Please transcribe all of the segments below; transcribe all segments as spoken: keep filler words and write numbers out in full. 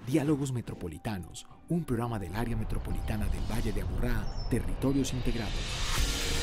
Diálogos Metropolitanos, un programa del área metropolitana del Valle de Aburrá, Territorios Integrados.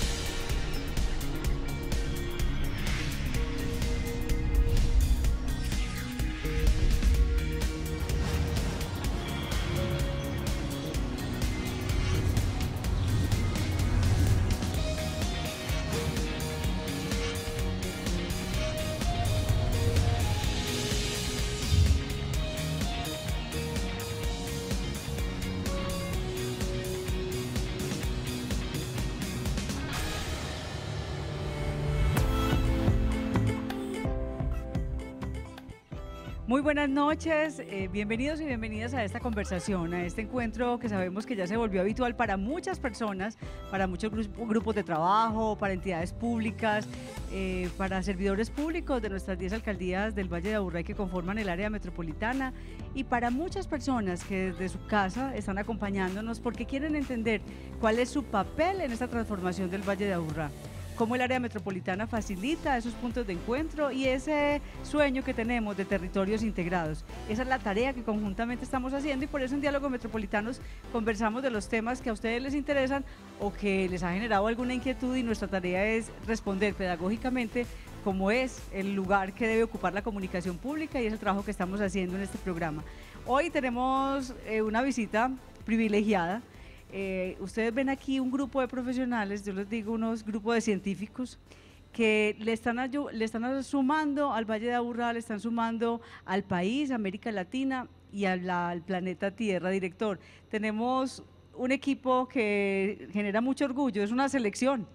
Muy buenas noches, eh, bienvenidos y bienvenidas a esta conversación, a este encuentro que sabemos que ya se volvió habitual para muchas personas, para muchos gru grupos de trabajo, para entidades públicas, eh, para servidores públicos de nuestras diez alcaldías del Valle de Aburrá que conforman el área metropolitana, y para muchas personas que desde su casa están acompañándonos porque quieren entender cuál es su papel en esta transformación del Valle de Aburrá. Cómo el área metropolitana facilita esos puntos de encuentro y ese sueño que tenemos de territorios integrados. Esa es la tarea que conjuntamente estamos haciendo y por eso en Diálogos Metropolitanos conversamos de los temas que a ustedes les interesan o que les ha generado alguna inquietud, y nuestra tarea es responder pedagógicamente cómo es el lugar que debe ocupar la comunicación pública, y es el trabajo que estamos haciendo en este programa. Hoy tenemos eh, una visita privilegiada. Eh, ustedes ven aquí un grupo de profesionales, yo les digo unos grupos de científicos que le están, le están sumando al Valle de Aburrá, le están sumando al país, América Latina y a la, al planeta Tierra. Director, tenemos un equipo que genera mucho orgullo, es una selección.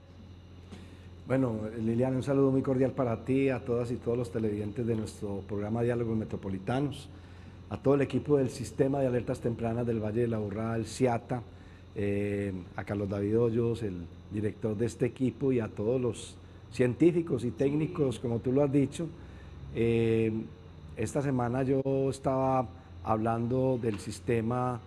Bueno, Liliana, un saludo muy cordial para ti, a todas y todos los televidentes de nuestro programa Diálogos Metropolitanos, a todo el equipo del Sistema de Alertas Tempranas del Valle de Aburrá, el CIATA, Eh, a Carlos David Hoyos, el director de este equipo, y a todos los científicos y técnicos, como tú lo has dicho. Eh, esta semana yo estaba hablando del sistema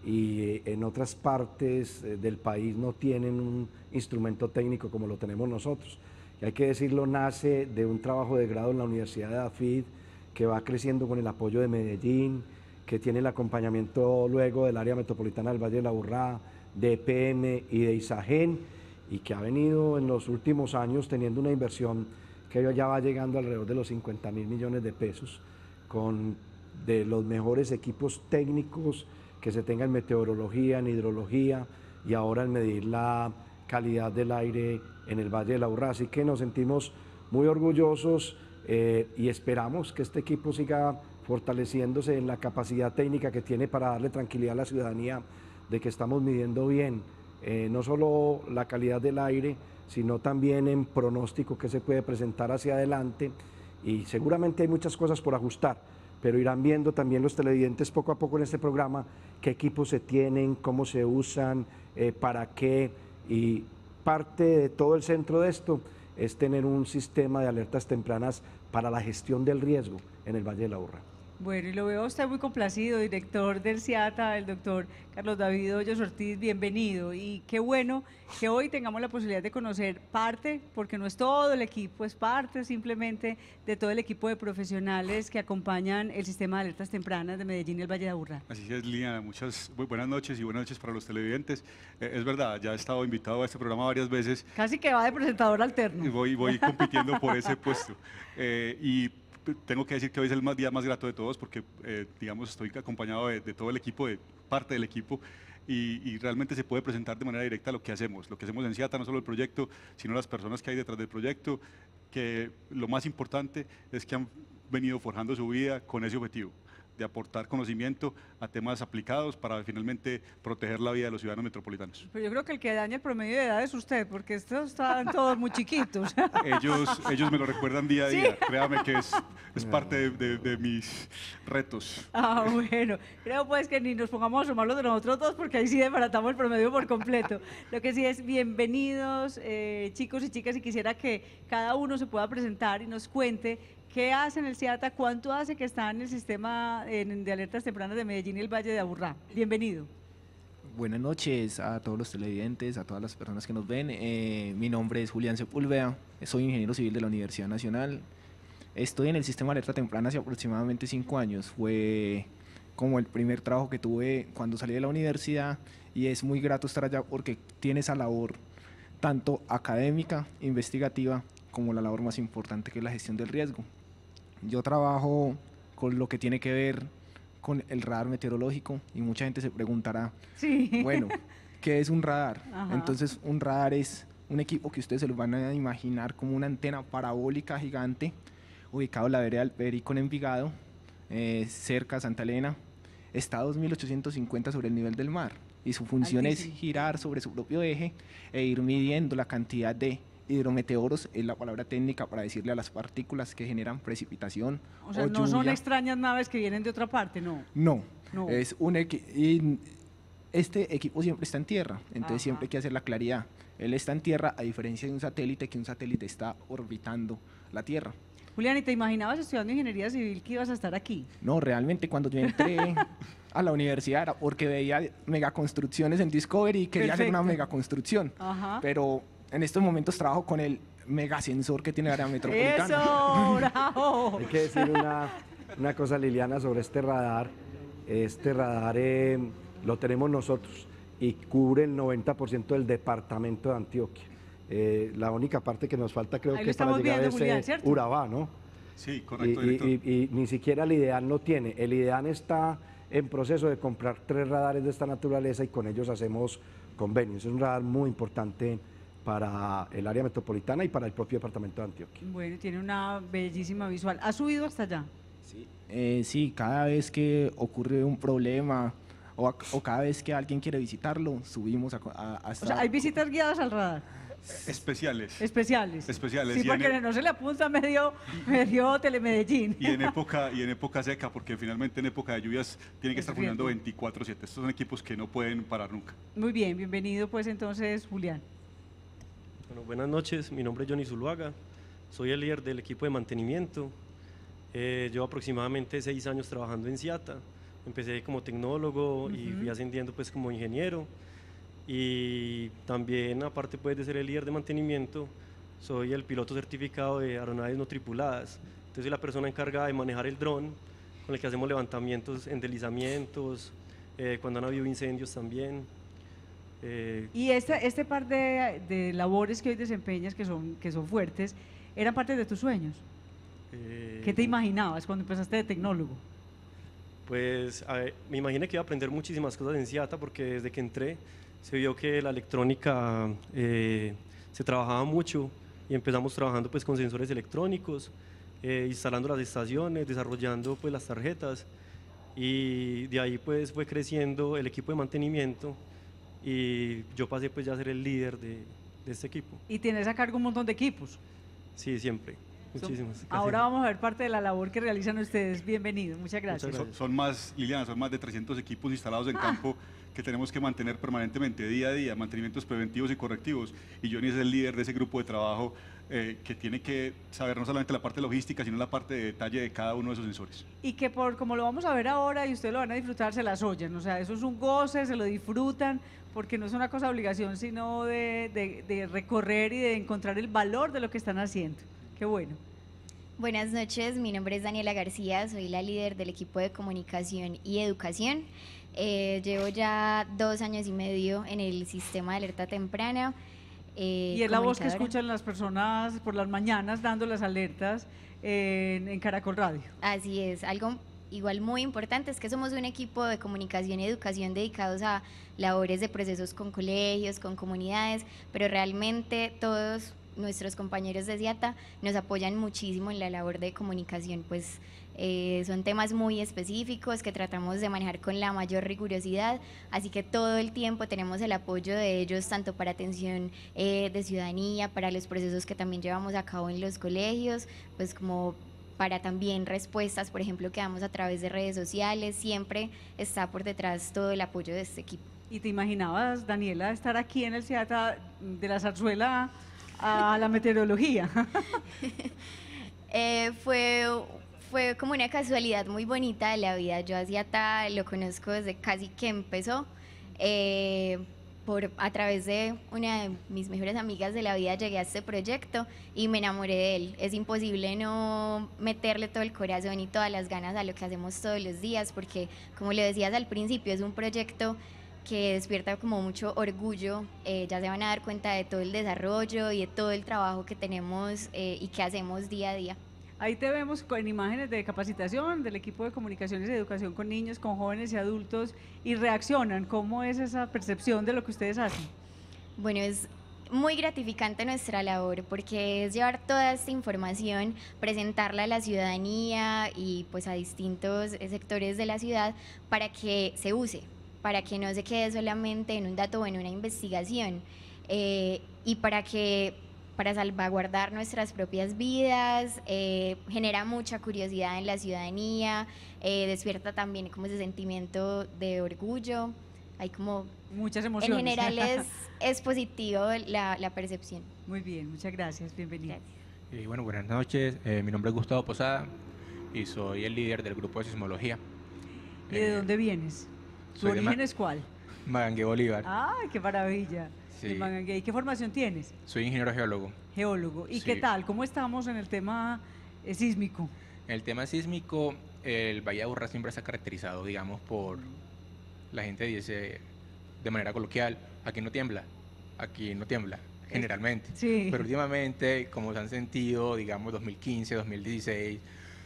y en otras partes del país no tienen un instrumento técnico como lo tenemos nosotros. Y hay que decirlo, nace de un trabajo de grado en la Universidad de Dafit, que va creciendo con el apoyo de Medellín, que tiene el acompañamiento luego del área metropolitana del Valle de Aburrá, de E P M y de ISAGEN, y que ha venido en los últimos años teniendo una inversión que ya va llegando alrededor de los cincuenta mil millones de pesos, con de los mejores equipos técnicos que se tenga en meteorología, en hidrología y ahora en medir la calidad del aire en el Valle de Aburrá. Así que nos sentimos muy orgullosos eh, y esperamos que este equipo siga fortaleciéndose en la capacidad técnica que tiene para darle tranquilidad a la ciudadanía de que estamos midiendo bien, eh, no solo la calidad del aire, sino también en pronóstico que se puede presentar hacia adelante, y seguramente hay muchas cosas por ajustar, pero irán viendo también los televidentes poco a poco en este programa qué equipos se tienen, cómo se usan, eh, para qué, y parte de todo el centro de esto es tener un sistema de alertas tempranas para la gestión del riesgo en el Valle de Aburrá. Bueno, y lo veo a usted muy complacido, director del CIATA, el doctor Carlos David Hoyos Ortiz, bienvenido. Y qué bueno que hoy tengamos la posibilidad de conocer parte, porque no es todo el equipo, es parte simplemente de todo el equipo de profesionales que acompañan el sistema de alertas tempranas de Medellín y el Valle de Aburrá. Así es, Liliana, muchas buenas noches y buenas noches para los televidentes. Eh, es verdad, ya he estado invitado a este programa varias veces. Casi que va de presentador alterno. Y voy, voy compitiendo por ese puesto. Eh, y tengo que decir que hoy es el más, día más grato de todos porque, eh, digamos, estoy acompañado de, de todo el equipo, de parte del equipo, y, y realmente se puede presentar de manera directa lo que hacemos. Lo que hacemos en CIATA, no solo el proyecto, sino las personas que hay detrás del proyecto, que lo más importante es que han venido forjando su vida con ese objetivo, de aportar conocimiento a temas aplicados para finalmente proteger la vida de los ciudadanos metropolitanos. Pero yo creo que el que daña el promedio de edad es usted, porque estos están todos muy chiquitos. Ellos, ellos me lo recuerdan día a día, ¿sí? Créame que es, es parte de, de, de mis retos. Ah, bueno, creo pues que ni nos pongamos a sumarlos de nosotros dos, porque ahí sí desbaratamos el promedio por completo. Lo que sí es, bienvenidos eh, chicos y chicas, y quisiera que cada uno se pueda presentar y nos cuente ¿qué hace en el CIATA? ¿Cuánto hace que está en el sistema de alertas tempranas de Medellín y el Valle de Aburrá? Bienvenido. Buenas noches a todos los televidentes, a todas las personas que nos ven. Eh, mi nombre es Julián Sepúlveda, soy ingeniero civil de la Universidad Nacional. Estoy en el sistema de alerta temprana hace aproximadamente cinco años. Fue como el primer trabajo que tuve cuando salí de la universidad, y es muy grato estar allá porque tiene esa labor tanto académica, investigativa, como la labor más importante que es la gestión del riesgo. Yo trabajo con lo que tiene que ver con el radar meteorológico y mucha gente se preguntará, Sí. bueno, ¿qué es un radar? Ajá. Entonces, un radar es un equipo que ustedes se lo van a imaginar como una antena parabólica gigante ubicado en la vereda del Perico en Envigado, eh, cerca de Santa Elena. Está a dos mil ochocientos cincuenta sobre el nivel del mar y su función Altísimo. es girar sobre su propio eje e ir midiendo la cantidad de hidrometeoros, es la palabra técnica para decirle a las partículas que generan precipitación O sea, o no son lluvia. extrañas naves que vienen de otra parte, no. No, No. es un equi- y este equipo siempre está en tierra, entonces Ajá. siempre hay que hacer la claridad. Él está en tierra a diferencia de un satélite, que un satélite está orbitando la Tierra. Julián, ¿y te imaginabas estudiando ingeniería civil que ibas a estar aquí? No, realmente cuando yo entré a la universidad era porque veía megaconstrucciones en Discovery y quería hacer una Perfecto. megaconstrucción. Ajá. Pero en estos momentos trabajo con el megasensor que tiene la área metropolitana. ¡Eso! ¡Bravo! Hay que decir una, una cosa, Liliana, sobre este radar. Este radar eh, lo tenemos nosotros y cubre el noventa por ciento del departamento de Antioquia. Eh, la única parte que nos falta creo Ahí lo que para estamos llegar viendo, es Julián, eh, ¿cierto? Urabá, ¿no? Sí, Y, correcto, y- director. y- y ni siquiera el IDEAN lo tiene. El IDEAN está en proceso de comprar tres radares de esta naturaleza y con ellos hacemos convenios. Es un radar muy importante para el área metropolitana y para el propio departamento de Antioquia. Bueno, tiene una bellísima visual. ¿Has subido hasta allá? Sí, eh, sí, cada vez que ocurre un problema o, a- o cada vez que alguien quiere visitarlo, subimos a, a, hasta... O sea, hay visitas guiadas al radar, Especiales. especiales. Especiales, Sí, y para en que el- no se le apunta medio, medio Telemedellín. Y en época y en época seca, porque finalmente en época de lluvias tienen que Es estar funcionando riesgo. veinticuatro siete. Estos son equipos que no pueden parar nunca. Muy bien, bienvenido pues entonces, Julián. Bueno, buenas noches, mi nombre es Johnny Zuluaga, soy el líder del equipo de mantenimiento. Eh, llevo aproximadamente seis años trabajando en SIATA. Empecé como tecnólogo y Ujú. fui ascendiendo pues como ingeniero. Y también, aparte pues de ser el líder de mantenimiento, soy el piloto certificado de aeronaves no tripuladas. Entonces soy la persona encargada de manejar el dron con el que hacemos levantamientos en deslizamientos, eh, cuando han habido incendios también. Eh, Y este, este par de, de labores que hoy desempeñas, que son, que son fuertes, ¿eran parte de tus sueños? eh, ¿Qué te imaginabas cuando empezaste de tecnólogo? Pues a ver, me imaginé que iba a aprender muchísimas cosas en SIATA porque desde que entré se vio que la electrónica eh, se trabajaba mucho y empezamos trabajando pues con sensores electrónicos, eh, instalando las estaciones, desarrollando pues las tarjetas y de ahí pues fue creciendo el equipo de mantenimiento y yo pasé pues ya a ser el líder de, de este equipo. Y tienes a cargo un montón de equipos. Sí, siempre. Son- Muchísimas. casi. Ahora vamos a ver parte de la labor que realizan ustedes. Bienvenido, muchas gracias. Muchas Son, son más, Liliana, son más de trescientos equipos instalados en Ah. campo que tenemos que mantener permanentemente, día a día, mantenimientos preventivos y correctivos. Y Johnny es el líder de ese grupo de trabajo eh, que tiene que saber no solamente la parte logística, sino la parte de detalle de cada uno de esos sensores. Y que por como lo vamos a ver ahora y ustedes lo van a disfrutar, se las oyen. O sea, eso es un goce, se lo disfrutan, porque no es una cosa de obligación, sino de, de- de recorrer y de encontrar el valor de lo que están haciendo. Qué bueno. Buenas noches, mi nombre es Daniela García, soy la líder del equipo de comunicación y educación. Eh, llevo ya dos años y medio en el sistema de alerta temprana. eh, Y es la voz que comunicadora. escuchan las personas por las mañanas dando las alertas en, en Caracol Radio. Así es, algo igual muy importante es que somos un equipo de comunicación y educación dedicados a labores de procesos con colegios, con comunidades, pero realmente todos nuestros compañeros de SIATA nos apoyan muchísimo en la labor de comunicación, pues eh, son temas muy específicos que tratamos de manejar con la mayor rigurosidad, así que todo el tiempo tenemos el apoyo de ellos, tanto para atención eh, de ciudadanía, para los procesos que también llevamos a cabo en los colegios, pues como para también respuestas, por ejemplo, que damos a través de redes sociales, siempre está por detrás todo el apoyo de este equipo. ¿Y te imaginabas, Daniela, estar aquí en el SIATA de la zarzuela a la meteorología? Eh, fue, fue como una casualidad muy bonita de la vida. Yo a SIATA lo conozco desde casi que empezó. Eh, por, a través de una de mis mejores amigas de la vida llegué a este proyecto y me enamoré de él. Es imposible no meterle todo el corazón y todas las ganas a lo que hacemos todos los días, porque como lo decías al principio, es un proyecto que despierta como mucho orgullo. Eh, ya se van a dar cuenta de todo el desarrollo y de todo el trabajo que tenemos eh, y que hacemos día a día. Ahí te vemos con imágenes de capacitación del equipo de comunicaciones y educación con niños, con jóvenes y adultos, y reaccionan. ¿Cómo es esa percepción de lo que ustedes hacen? Bueno, es muy gratificante nuestra labor porque es llevar toda esta información, presentarla a la ciudadanía y pues a distintos sectores de la ciudad para que se use, para que no se quede solamente en un dato o en una investigación, eh, y para que para salvaguardar nuestras propias vidas, eh, genera mucha curiosidad en la ciudadanía, eh, despierta también como ese sentimiento de orgullo, hay como... Muchas emociones. En general es, es positivo la, la percepción. Muy bien, muchas gracias, bienvenida. Eh, bueno, buenas noches, eh, mi nombre es Gustavo Posada y soy el líder del grupo de sismología. ¿Y de eh, dónde vienes? ¿Tu origen es cuál? Magangué, Bolívar. ¡Ay, qué maravilla! Sí. ¿Y qué formación tienes? Soy ingeniero geólogo. Geólogo. ¿Y sí. qué tal? ¿Cómo estamos en el tema eh, sísmico? En el tema sísmico, el Valle de Aburrá siempre se ha caracterizado, digamos, por... La gente dice de manera coloquial, aquí no tiembla, aquí no tiembla, generalmente. Sí. Pero últimamente, como se han sentido, digamos, dos mil quince, dos mil dieciséis,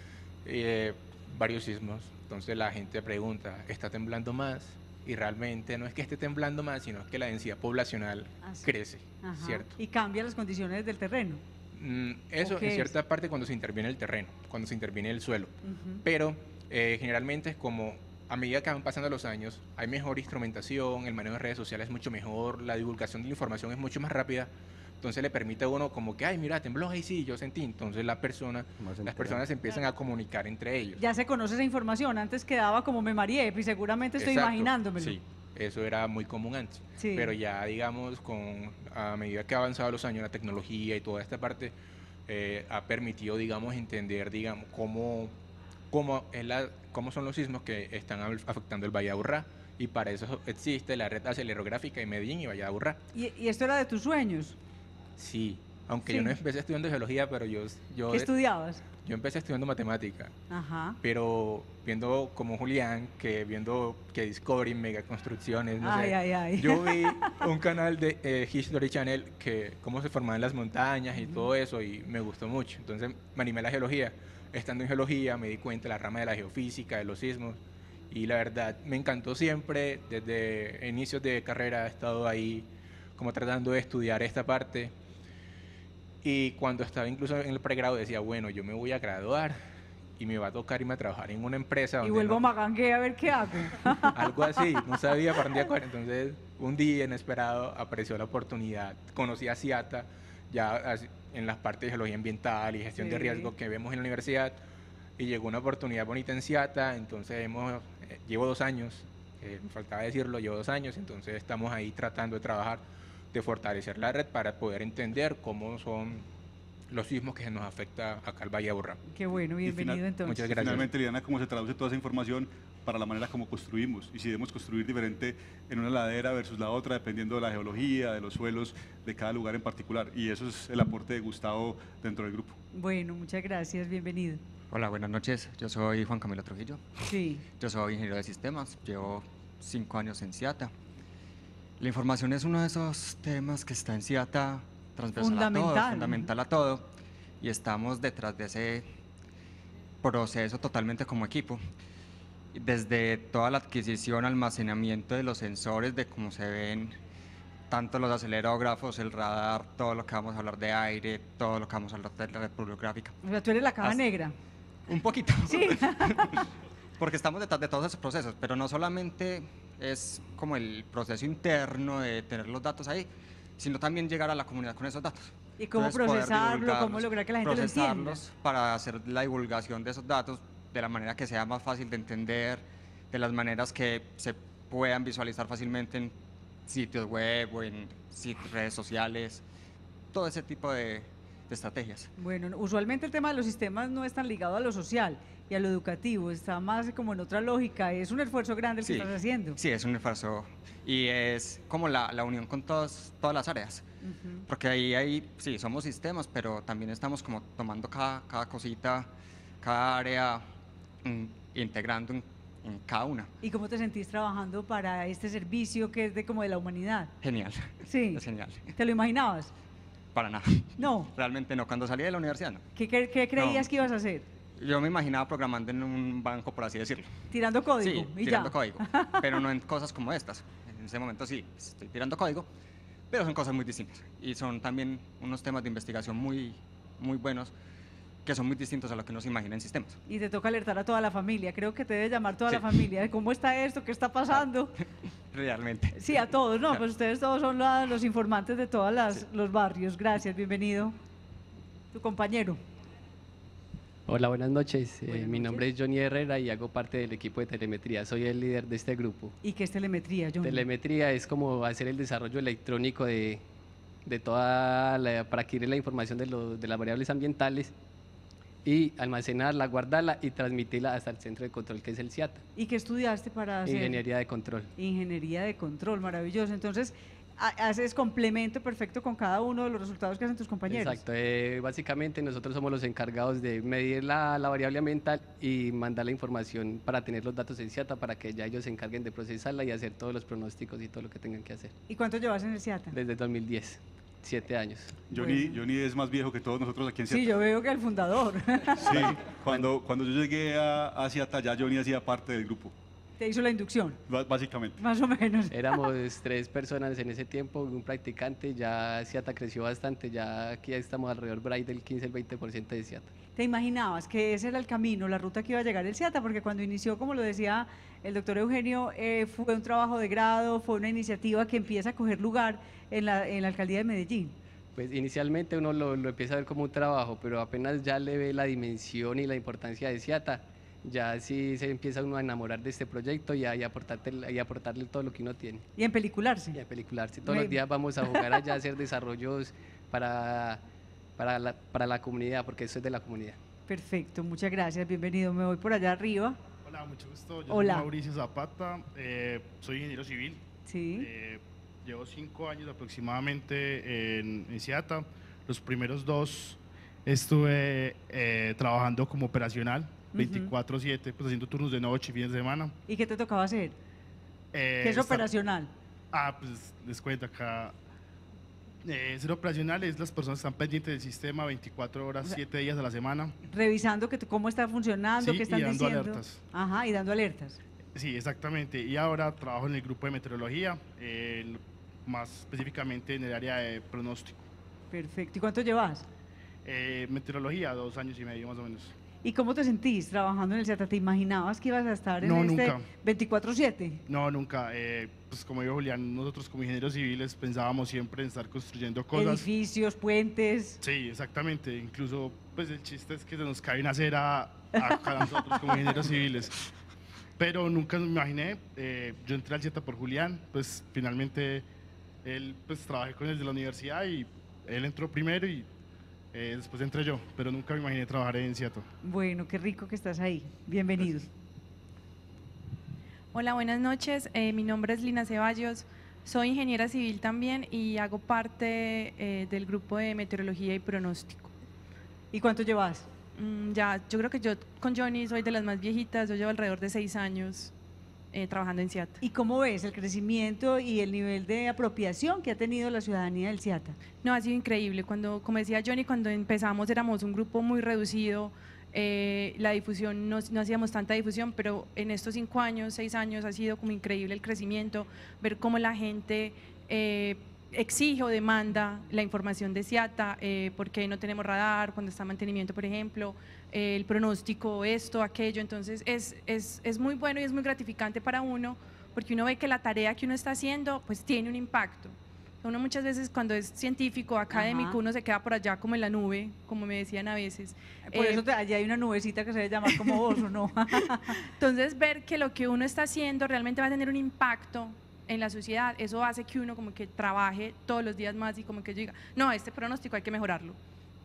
eh, varios sismos. Entonces la gente pregunta, ¿está temblando más? Y realmente no es que esté temblando más, sino que la densidad poblacional ah, sí. crece, Ajá. ¿cierto? Y cambia las condiciones del terreno. Mm, eso en cierta es? parte cuando se interviene el terreno, cuando se interviene el suelo. Uh-huh. Pero eh, generalmente es como a medida que van pasando los años, hay mejor instrumentación, el manejo de redes sociales es mucho mejor, la divulgación de la información es mucho más rápida. Entonces le permite a uno como que, ay, mira, tembló, ahí sí, yo sentí. Entonces la persona, las personas empiezan a comunicar entre ellos. Ya se conoce esa información, antes quedaba como me mareé, y seguramente estoy Exacto, imaginándomelo. Sí, eso era muy común antes. Sí. Pero ya, digamos, con, a medida que ha avanzado los años, la tecnología y toda esta parte, eh, ha permitido, digamos, entender, digamos, cómo, cómo, es la, cómo son los sismos que están afectando el Valle de Aburrá. Y para eso existe la red acelerográfica de Medellín y Valle de Aburrá. ¿Y, y esto era de tus sueños? Sí, aunque sí. yo no empecé estudiando geología, pero yo... yo ¿Qué estudiabas? Yo empecé estudiando matemática, Ajá. pero viendo como Julián, que viendo que Discovery, megaconstrucciones, no ay, sé, ay, ay. yo vi un canal de eh, History Channel que cómo se formaban las montañas y uh-huh. todo eso, y me gustó mucho. Entonces me animé a la geología. Estando en geología me di cuenta de la rama de la geofísica, de los sismos, y la verdad me encantó siempre. Desde inicios de carrera he estado ahí como tratando de estudiar esta parte. Y cuando estaba incluso en el pregrado decía, bueno, yo me voy a graduar y me va a tocar irme a trabajar en una empresa. Y vuelvo no, a Magangué a ver qué hago. Algo así, no sabía para dónde acudir. Entonces, un día inesperado apareció la oportunidad. Conocí a CIATA, ya en las partes de geología ambiental y gestión sí. de riesgo que vemos en la universidad. Y llegó una oportunidad bonita en CIATA, entonces hemos, eh, llevo dos años, eh, me faltaba decirlo, llevo dos años, entonces estamos ahí tratando de trabajar, de fortalecer la red para poder entender cómo son los sismos que se nos afecta acá al Valle de Aburrá. Qué bueno, bienvenido final, entonces. Muchas gracias. Finalmente, Liliana, ¿cómo se traduce toda esa información para la manera como construimos? Y si debemos construir diferente en una ladera versus la otra, dependiendo de la geología, de los suelos, de cada lugar en particular. Y eso es el aporte de Gustavo dentro del grupo. Bueno, muchas gracias, bienvenido. Hola, buenas noches. Yo soy Juan Camilo Trujillo. Sí. Yo soy ingeniero de sistemas, llevo cinco años en CIATA. La información es uno de esos temas que está en CIATA transversal fundamental. a todo, fundamental a todo, y estamos detrás de ese proceso totalmente como equipo. Desde toda la adquisición, almacenamiento de los sensores, de cómo se ven tanto los acelerógrafos, el radar, todo lo que vamos a hablar de aire, todo lo que vamos a hablar de la red pulgográfica. O sea, tú eres la caja Hasta negra. Un poquito. Sí. Porque estamos detrás de todos esos procesos, pero no solamente es como el proceso interno de tener los datos ahí, sino también llegar a la comunidad con esos datos. ¿Y cómo Entonces, procesarlo? ¿Cómo lograr que la gente lo entienda? Para hacer la divulgación de esos datos de la manera que sea más fácil de entender, de las maneras que se puedan visualizar fácilmente en sitios web o en sitios, redes sociales, todo ese tipo de, de estrategias. Bueno, usualmente el tema de los sistemas no es tan ligado a lo social. y a lo educativo, está más como en otra lógica, es un esfuerzo grande el que Sí, estás haciendo. sí, es un esfuerzo y es como la, la unión con todas, todas las áreas. Ujú. Porque ahí, ahí sí, somos sistemas, pero también estamos como tomando cada, cada cosita, cada área, mm, integrando en, en cada una. ¿Y cómo te sentís trabajando para este servicio que es de como de la humanidad? Genial, Sí, es genial. ¿te lo imaginabas? Para nada, No, realmente no. Cuando salí de la universidad, no. ¿qué, qué- qué creías No. que ibas a hacer? Yo me imaginaba programando en un banco, por así decirlo. Tirando código Sí, y tirando ya. código, pero no en cosas como estas. En ese momento sí, estoy tirando código, pero son cosas muy distintas. Y son también unos temas de investigación muy, muy buenos, que son muy distintos a lo que uno se imagina en sistemas. Y te toca alertar a toda la familia, creo que te debe llamar toda Sí. la familia, de cómo está esto, qué está pasando. Realmente. Sí, a todos, no, Claro. pues ustedes todos son la- los informantes de todos Sí. los barrios. Gracias, bienvenido. Tu compañero. Hola, buenas noches. Eh, Buenas mi nombre noches. es Johnny Herrera y hago parte del equipo de telemetría. Soy el líder de este grupo. ¿Y qué es telemetría, John? Telemetría es como hacer el desarrollo electrónico de, de toda la, para adquirir la información de, lo- de las variables ambientales y almacenarla, guardarla y transmitirla hasta el centro de control que es el CIATA, ¿Y qué estudiaste para hacer? Ingeniería de Control. Ingeniería de control, maravilloso. Entonces, ha- haces complemento perfecto con cada uno de los resultados que hacen tus compañeros. Exacto. Eh, básicamente nosotros somos los encargados de medir la, la variable ambiental y mandar la información para tener los datos en CIATA para que ya ellos se encarguen de procesarla y hacer todos los pronósticos y todo lo que tengan que hacer. ¿Y cuánto llevas en el CIATA? Desde dos mil diez, siete años. Johnny, Bueno. Johnny es más viejo que todos nosotros aquí en Sí, Seattle. yo veo que el fundador. Sí, cuando, cuando yo llegué a, a Seattle, ya Johnny hacía parte del grupo, Te hizo la inducción, ba- básicamente. más o menos. Éramos tres personas en ese tiempo, un practicante, ya CIATA creció bastante, ya aquí estamos alrededor por ahí del quince al veinte por ciento de CIATA. ¿Te imaginabas que ese era el camino, la ruta que iba a llegar el CIATA? Porque cuando inició, como lo decía el doctor Eugenio, eh, fue un trabajo de grado, fue una iniciativa que empieza a coger lugar en la, en la alcaldía de Medellín. Pues inicialmente uno lo, lo empieza a ver como un trabajo, pero apenas ya le ve la dimensión y la importancia de CIATA, ya sí se empieza uno a enamorar de este proyecto y a, y a aportarle, y a aportarle todo lo que uno tiene. Y en pelicularse. Y a pelicularse. Todos Me- los días vamos a jugar allá a hacer desarrollos para, para, la, para la comunidad, porque eso es de la comunidad. Perfecto, muchas gracias, bienvenido. Me voy por allá arriba. Hola, mucho gusto. Yo Hola. soy Mauricio Zapata, eh, soy ingeniero civil. Sí. Eh, llevo cinco años aproximadamente en, en CIATA. Los primeros dos estuve eh, trabajando como operacional, Ujú. veinticuatro siete, pues haciendo turnos de noche y fines de semana. ¿Y qué te tocaba hacer? Eh, ¿Qué es estar- operacional? Ah, pues les cuento acá. Eh, ser operacional es las personas que están pendientes del sistema veinticuatro horas, O sea, siete días a la semana. Revisando que, cómo está funcionando, Sí, qué están y dando diciendo. alertas. Ajá, y dando alertas. Sí, exactamente. Y ahora trabajo en el grupo de meteorología, eh, en- más específicamente en el área de pronóstico. Perfecto. ¿Y cuánto llevas? Eh, meteorología, dos años y medio más o menos. ¿Y cómo te sentís trabajando en el CIATA? ¿Te imaginabas que ibas a estar en No, este nunca. veinticuatro siete? No, nunca. Eh, pues como dijo Julián, nosotros como ingenieros civiles pensábamos siempre en estar construyendo cosas. Edificios, puentes. Sí, exactamente. Incluso, pues el chiste es que se nos cae una acera a, a nosotros como ingenieros civiles. Pero nunca me imaginé. eh, yo entré al CIATA por Julián, pues finalmente él, pues trabajé con él de la universidad y él entró primero y eh, después entré yo, pero nunca me imaginé trabajar en CIATA. Bueno, qué rico que estás ahí. Bienvenidos. Hola, buenas noches. Eh, mi nombre es Lina Ceballos. Soy ingeniera civil también y hago parte eh, del grupo de meteorología y pronóstico. ¿Y cuánto llevas? Mm, ya, yo creo que yo con Johnny soy de las más viejitas. Yo llevo alrededor de seis años eh, trabajando en CIATA. ¿Y cómo ves el crecimiento y el nivel de apropiación que ha tenido la ciudadanía del CIATA? No, ha sido increíble. Cuando, como decía Johnny, cuando empezamos éramos un grupo muy reducido. Eh, la difusión, no, no hacíamos tanta difusión, pero en estos cinco años, seis años ha sido como increíble el crecimiento, ver cómo la gente eh, exige o demanda la información de CIATA, eh, por qué no tenemos radar cuando está en mantenimiento, por ejemplo, eh, el pronóstico, esto, aquello. Entonces es, es, es muy bueno y es muy gratificante para uno, porque uno ve que la tarea que uno está haciendo pues tiene un impacto. Uno muchas veces cuando es científico, académico, Ajá. uno se queda por allá como en la nube, como me decían a veces. Por Eh, eso te- allí hay una nubecita que se debe llamar como vos, ¿o no? Entonces, ver que lo que uno está haciendo realmente va a tener un impacto en la sociedad, eso hace que uno como que trabaje todos los días más y como que yo diga, no, este pronóstico hay que mejorarlo.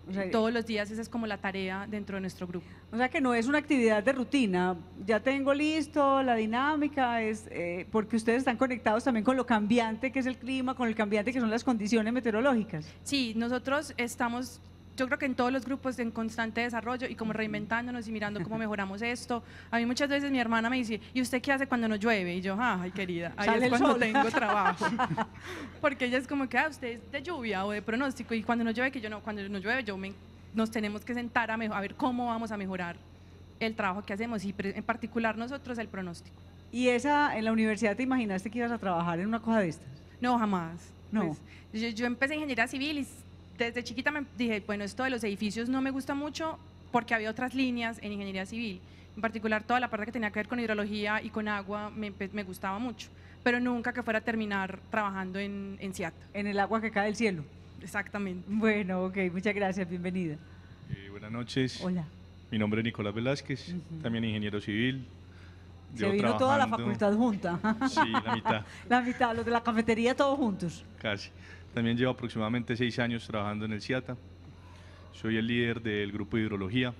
O sea, todos los días esa es como la tarea dentro de nuestro grupo. O sea que no es una actividad de rutina, ya tengo listo la dinámica, es eh, porque ustedes están conectados también con lo cambiante que es el clima, con el cambiante que son las condiciones meteorológicas. Sí, nosotros estamos, yo creo que en todos los grupos en constante desarrollo y como reinventándonos y mirando cómo mejoramos esto. A mí muchas veces mi hermana me dice, ¿y usted qué hace cuando no llueve? Y yo, ay querida, ahí Sale es el cuando sol. tengo trabajo. Porque ella es como que, ah, usted es de lluvia o de pronóstico, y cuando no llueve, que yo no, cuando no llueve yo me, nos tenemos que sentar a, mejo- a ver cómo vamos a mejorar el trabajo que hacemos y pre- en particular nosotros el pronóstico. ¿Y esa en la universidad te imaginaste que ibas a trabajar en una cosa de estas? No, jamás. No. Pues, yo, yo empecé ingeniería civil y desde chiquita me dije, bueno, esto de los edificios no me gusta mucho porque había otras líneas en ingeniería civil. En particular, toda la parte que tenía que ver con hidrología y con agua me, me gustaba mucho, pero nunca que fuera a terminar trabajando en, en SIATA. En el agua que cae del cielo. Exactamente. Bueno, ok, muchas gracias, bienvenida. Eh, buenas noches. Hola. Mi nombre es Nicolás Velázquez, Ujú. también ingeniero civil. Se Llevo vino toda la trabajando- facultad junta. Sí, la mitad, La mitad, los de la cafetería todos juntos. casi. También llevo aproximadamente seis años trabajando en el SIATA. Soy el líder del grupo de hidrología,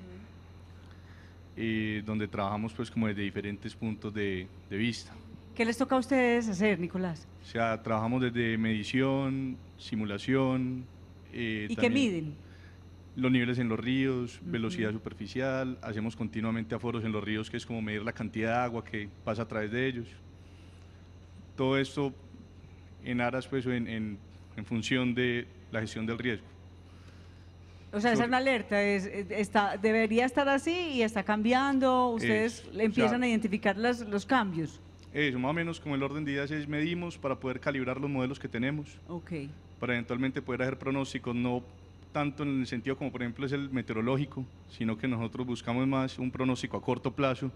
eh, donde trabajamos pues como desde diferentes puntos de, de vista. ¿Qué les toca a ustedes hacer, Nicolás? O sea, trabajamos desde medición, simulación. eh, ¿Y qué también miden? Los niveles en los ríos, velocidad superficial, hacemos continuamente aforos en los ríos, que es como medir la cantidad de agua que pasa a través de ellos. Todo esto en aras, pues, o en, en, en función de la gestión del riesgo. O sea, esa Sobre- es una alerta, es, está, debería estar así y está cambiando, ustedes Eso, empiezan o sea- a identificar las- los cambios. Eso, más o menos como el orden de ideas es medimos para poder calibrar los modelos que tenemos, Ok. para eventualmente poder hacer pronósticos, no tanto en el sentido como por ejemplo es el meteorológico, sino que nosotros buscamos más un pronóstico a corto plazo,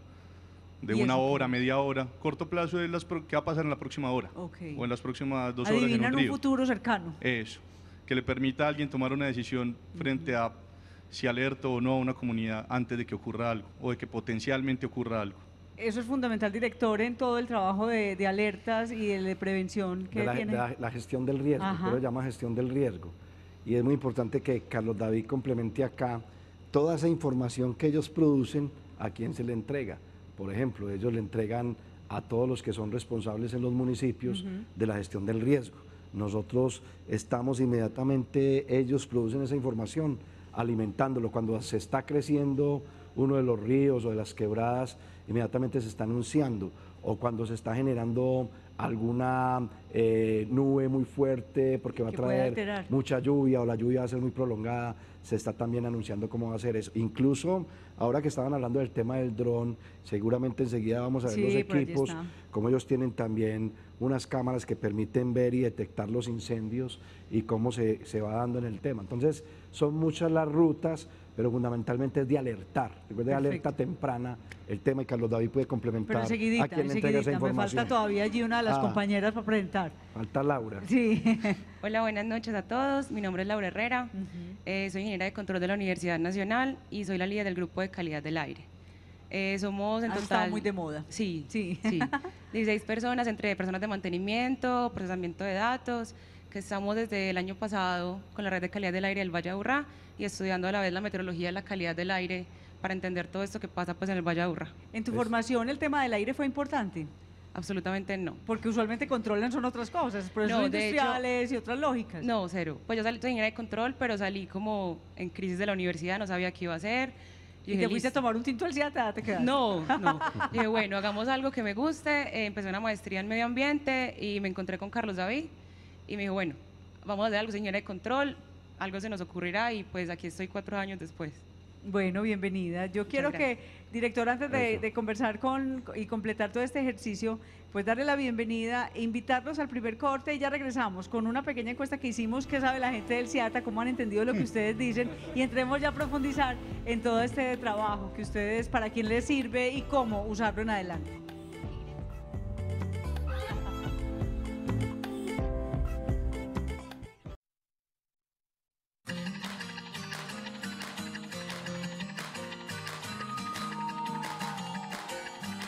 de ¿Y una eso hora, media hora. Corto plazo es las pro- qué va a pasar en la próxima hora, Ok. o en las próximas dos horas en Adivinan un un río. futuro cercano. Eso, que le permita a alguien tomar una decisión frente a si alerto o no a una comunidad antes de que ocurra algo, o de que potencialmente ocurra algo. Eso es fundamental, director, en todo el trabajo de, de alertas y de, de prevención que de la, tiene. de la- la gestión del riesgo, Ajá. pero se llama gestión del riesgo. Y es muy importante que Carlos David complemente acá toda esa información que ellos producen, a quién se le entrega. Por ejemplo, ellos le entregan a todos los que son responsables en los municipios Ujú. de la gestión del riesgo. Nosotros estamos inmediatamente, ellos producen esa información, alimentándolo. Cuando se está creciendo uno de los ríos o de las quebradas, inmediatamente se está anunciando. O cuando se está generando alguna eh, nube muy fuerte porque va a Que puede traer alterar. mucha lluvia o la lluvia va a ser muy prolongada, se está también anunciando cómo va a ser eso. Incluso ahora que estaban hablando del tema del dron, seguramente enseguida vamos a ver Sí, los por allí equipos, está. como ellos tienen también unas cámaras que permiten ver y detectar los incendios y cómo se, se va dando en el tema. Entonces, son muchas las rutas, pero fundamentalmente es de alertar, recuerde, Perfecto. alerta temprana el tema, y Carlos David puede complementar Pero enseguidita, a quién le entrega esa enseguidita, me información. falta todavía allí una de las Ah. compañeras para presentar. Falta Laura. Sí. Hola, buenas noches a todos. Mi nombre es Laura Herrera. Eh, soy ingeniera de control de la Universidad Nacional y soy la líder del grupo de calidad del aire. Eh, somos en Ha total... estado muy de moda. Sí, Sí. sí. dieciséis personas, entre personas de mantenimiento, procesamiento de datos, que estamos desde el año pasado con la red de calidad del aire del Valle de Aburrá y estudiando a la vez la meteorología de la calidad del aire para entender todo esto que pasa pues en el Valle de Aburrá. ¿En tu formación el tema del aire fue importante? Absolutamente no. Porque usualmente controlan son otras cosas, procesos No, de hecho- industriales y otras lógicas. No, cero. Pues yo salí, soy ingeniera de control, pero salí como en crisis de la universidad, no sabía qué iba a hacer. ¿Y te fuiste a tomar un tinto al Ciata? ¿Te quedaste? No, no. Dije, bueno, hagamos algo que me guste. Eh, empecé una maestría en medio ambiente y me encontré con Carlos David y me dijo, bueno, vamos a hacer algo, señora de control, algo se nos ocurrirá y pues aquí estoy cuatro años después. Bueno, bienvenida. Yo quiero que, director, antes de, de conversar con y completar todo este ejercicio, pues darle la bienvenida, invitarlos al primer corte y ya regresamos con una pequeña encuesta que hicimos, qué sabe la gente del Ciata, cómo han entendido lo que ustedes dicen y entremos ya a profundizar en todo este trabajo que ustedes, para quién les sirve y cómo usarlo en adelante.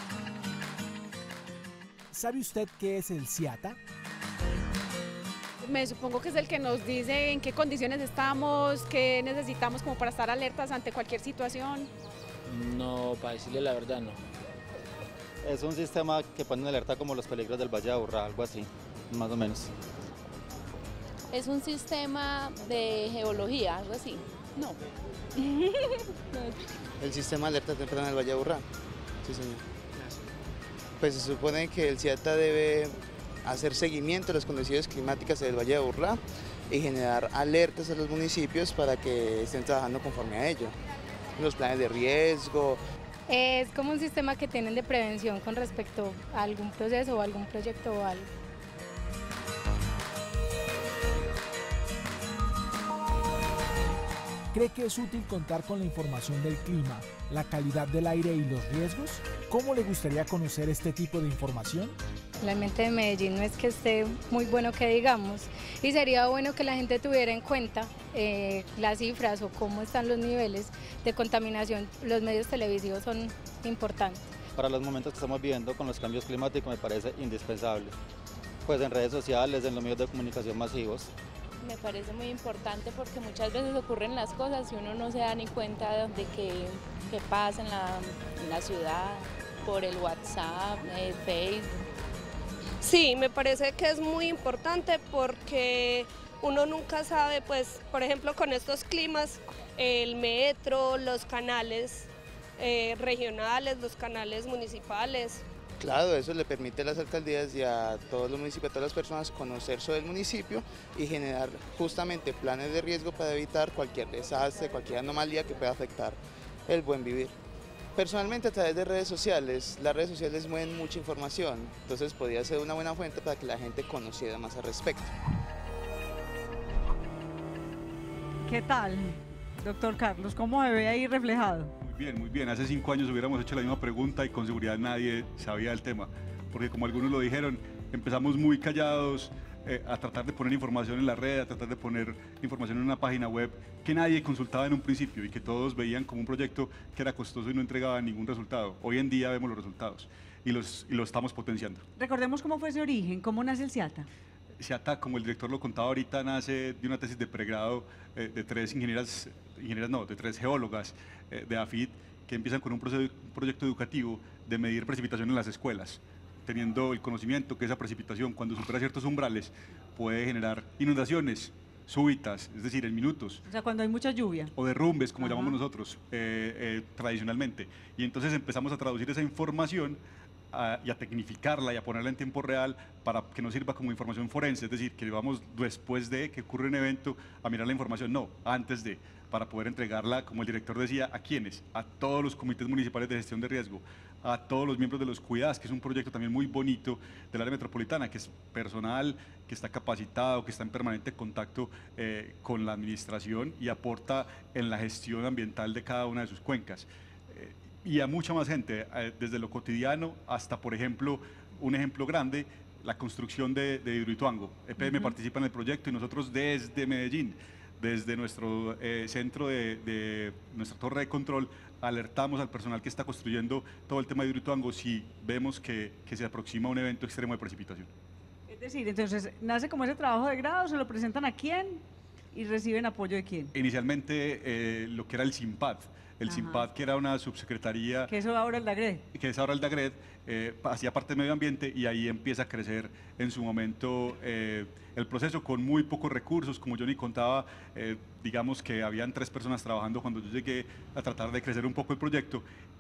¿Sabe usted qué es el Ciata? me supongo que es el que nos dice en qué condiciones estamos, qué necesitamos como para estar alertas ante cualquier situación. No, para decirle la verdad, no. Es un sistema que pone en alerta como los peligros del Valle de Aburrá, algo así, más o menos. Es un sistema de geología, algo así. No. El sistema de alerta temprana del Valle de Aburrá. Sí, señor. Pues se supone que el CIATA debe hacer seguimiento de las condiciones climáticas del Valle de Aburrá y generar alertas a los municipios para que estén trabajando conforme a ello. Los planes de riesgo. Es como un sistema que tienen de prevención con respecto a algún proceso o algún proyecto o algo. ¿Cree que es útil contar con la información del clima, la calidad del aire y los riesgos? ¿Cómo le gustaría conocer este tipo de información? La mente de Medellín no es que esté muy bueno que digamos, y sería bueno que la gente tuviera en cuenta eh, las cifras o cómo están los niveles de contaminación. Los medios televisivos son importantes. Para los momentos que estamos viviendo con los cambios climáticos me parece indispensable. Pues en redes sociales, en los medios de comunicación masivos. Me parece muy importante porque muchas veces ocurren las cosas y uno no se da ni cuenta de qué, qué pasa en la, en la ciudad, por el WhatsApp, el Facebook. Sí, me parece que es muy importante porque uno nunca sabe, pues, por ejemplo, con estos climas, el metro, los canales eh, regionales, los canales municipales. Claro, eso le permite a las alcaldías y a todos los municipios, a todas las personas conocer sobre el municipio y generar justamente planes de riesgo para evitar cualquier desastre, cualquier anomalía que pueda afectar el buen vivir. Personalmente a través de redes sociales, las redes sociales mueven mucha información, entonces podría ser una buena fuente para que la gente conociera más al respecto. ¿Qué tal, doctor Carlos? ¿Cómo me ve ahí reflejado? Muy bien, muy bien. Hace cinco años hubiéramos hecho la misma pregunta y con seguridad nadie sabía del tema, porque como algunos lo dijeron, empezamos muy callados eh, a tratar de poner información en la red, a tratar de poner información en una página web que nadie consultaba en un principio y que todos veían como un proyecto que era costoso y no entregaba ningún resultado. Hoy en día vemos los resultados y los, y los estamos potenciando. Recordemos cómo fue ese origen, cómo nace el CIATA. CIATA, como el director lo contaba ahorita, nace de una tesis de pregrado eh, de tres ingenieras, ingenieras no, de tres geólogas eh, de AFIT que empiezan con un, proceso, un proyecto educativo de medir precipitación en las escuelas, teniendo el conocimiento que esa precipitación, cuando supera ciertos umbrales, puede generar inundaciones súbitas, es decir, en minutos. O sea, cuando hay mucha lluvia. O derrumbes, como Ajá. llamamos nosotros eh, eh, tradicionalmente. Y entonces empezamos a traducir esa información a, y a tecnificarla y a ponerla en tiempo real para que nos sirva como información forense, es decir, que vamos después de que ocurre un evento a mirar la información, no, antes de, para poder entregarla, como el director decía, ¿a quiénes? A todos los comités municipales de gestión de riesgo, a todos los miembros de los cuidados, que es un proyecto también muy bonito del área metropolitana, que es personal, que está capacitado, que está en permanente contacto eh, con la administración y aporta en la gestión ambiental de cada una de sus cuencas. Eh, y a mucha más gente, eh, desde lo cotidiano hasta, por ejemplo, un ejemplo grande, la construcción de, de Hidroituango. E P M uh-huh. participa en el proyecto y nosotros desde Medellín, desde nuestro eh, centro de, de nuestra torre de control, alertamos al personal que está construyendo todo el tema de Hidroituango si vemos que, que se aproxima un evento extremo de precipitación. Es decir, entonces, ¿nace como ese trabajo de grado? ¿Se lo presentan a quién? ¿Y reciben apoyo de quién? Inicialmente, eh, lo que era el SIMPAD, el Ajá. SIMPAD, que era una subsecretaría... Que eso ahora el DAGRED. Que es ahora el DAGRED, eh, hacía parte del medio ambiente y ahí empieza a crecer en su momento eh, el proceso con muy pocos recursos. Como Johnny contaba, eh, digamos que habían tres personas trabajando cuando yo llegué a tratar de crecer un poco el proyecto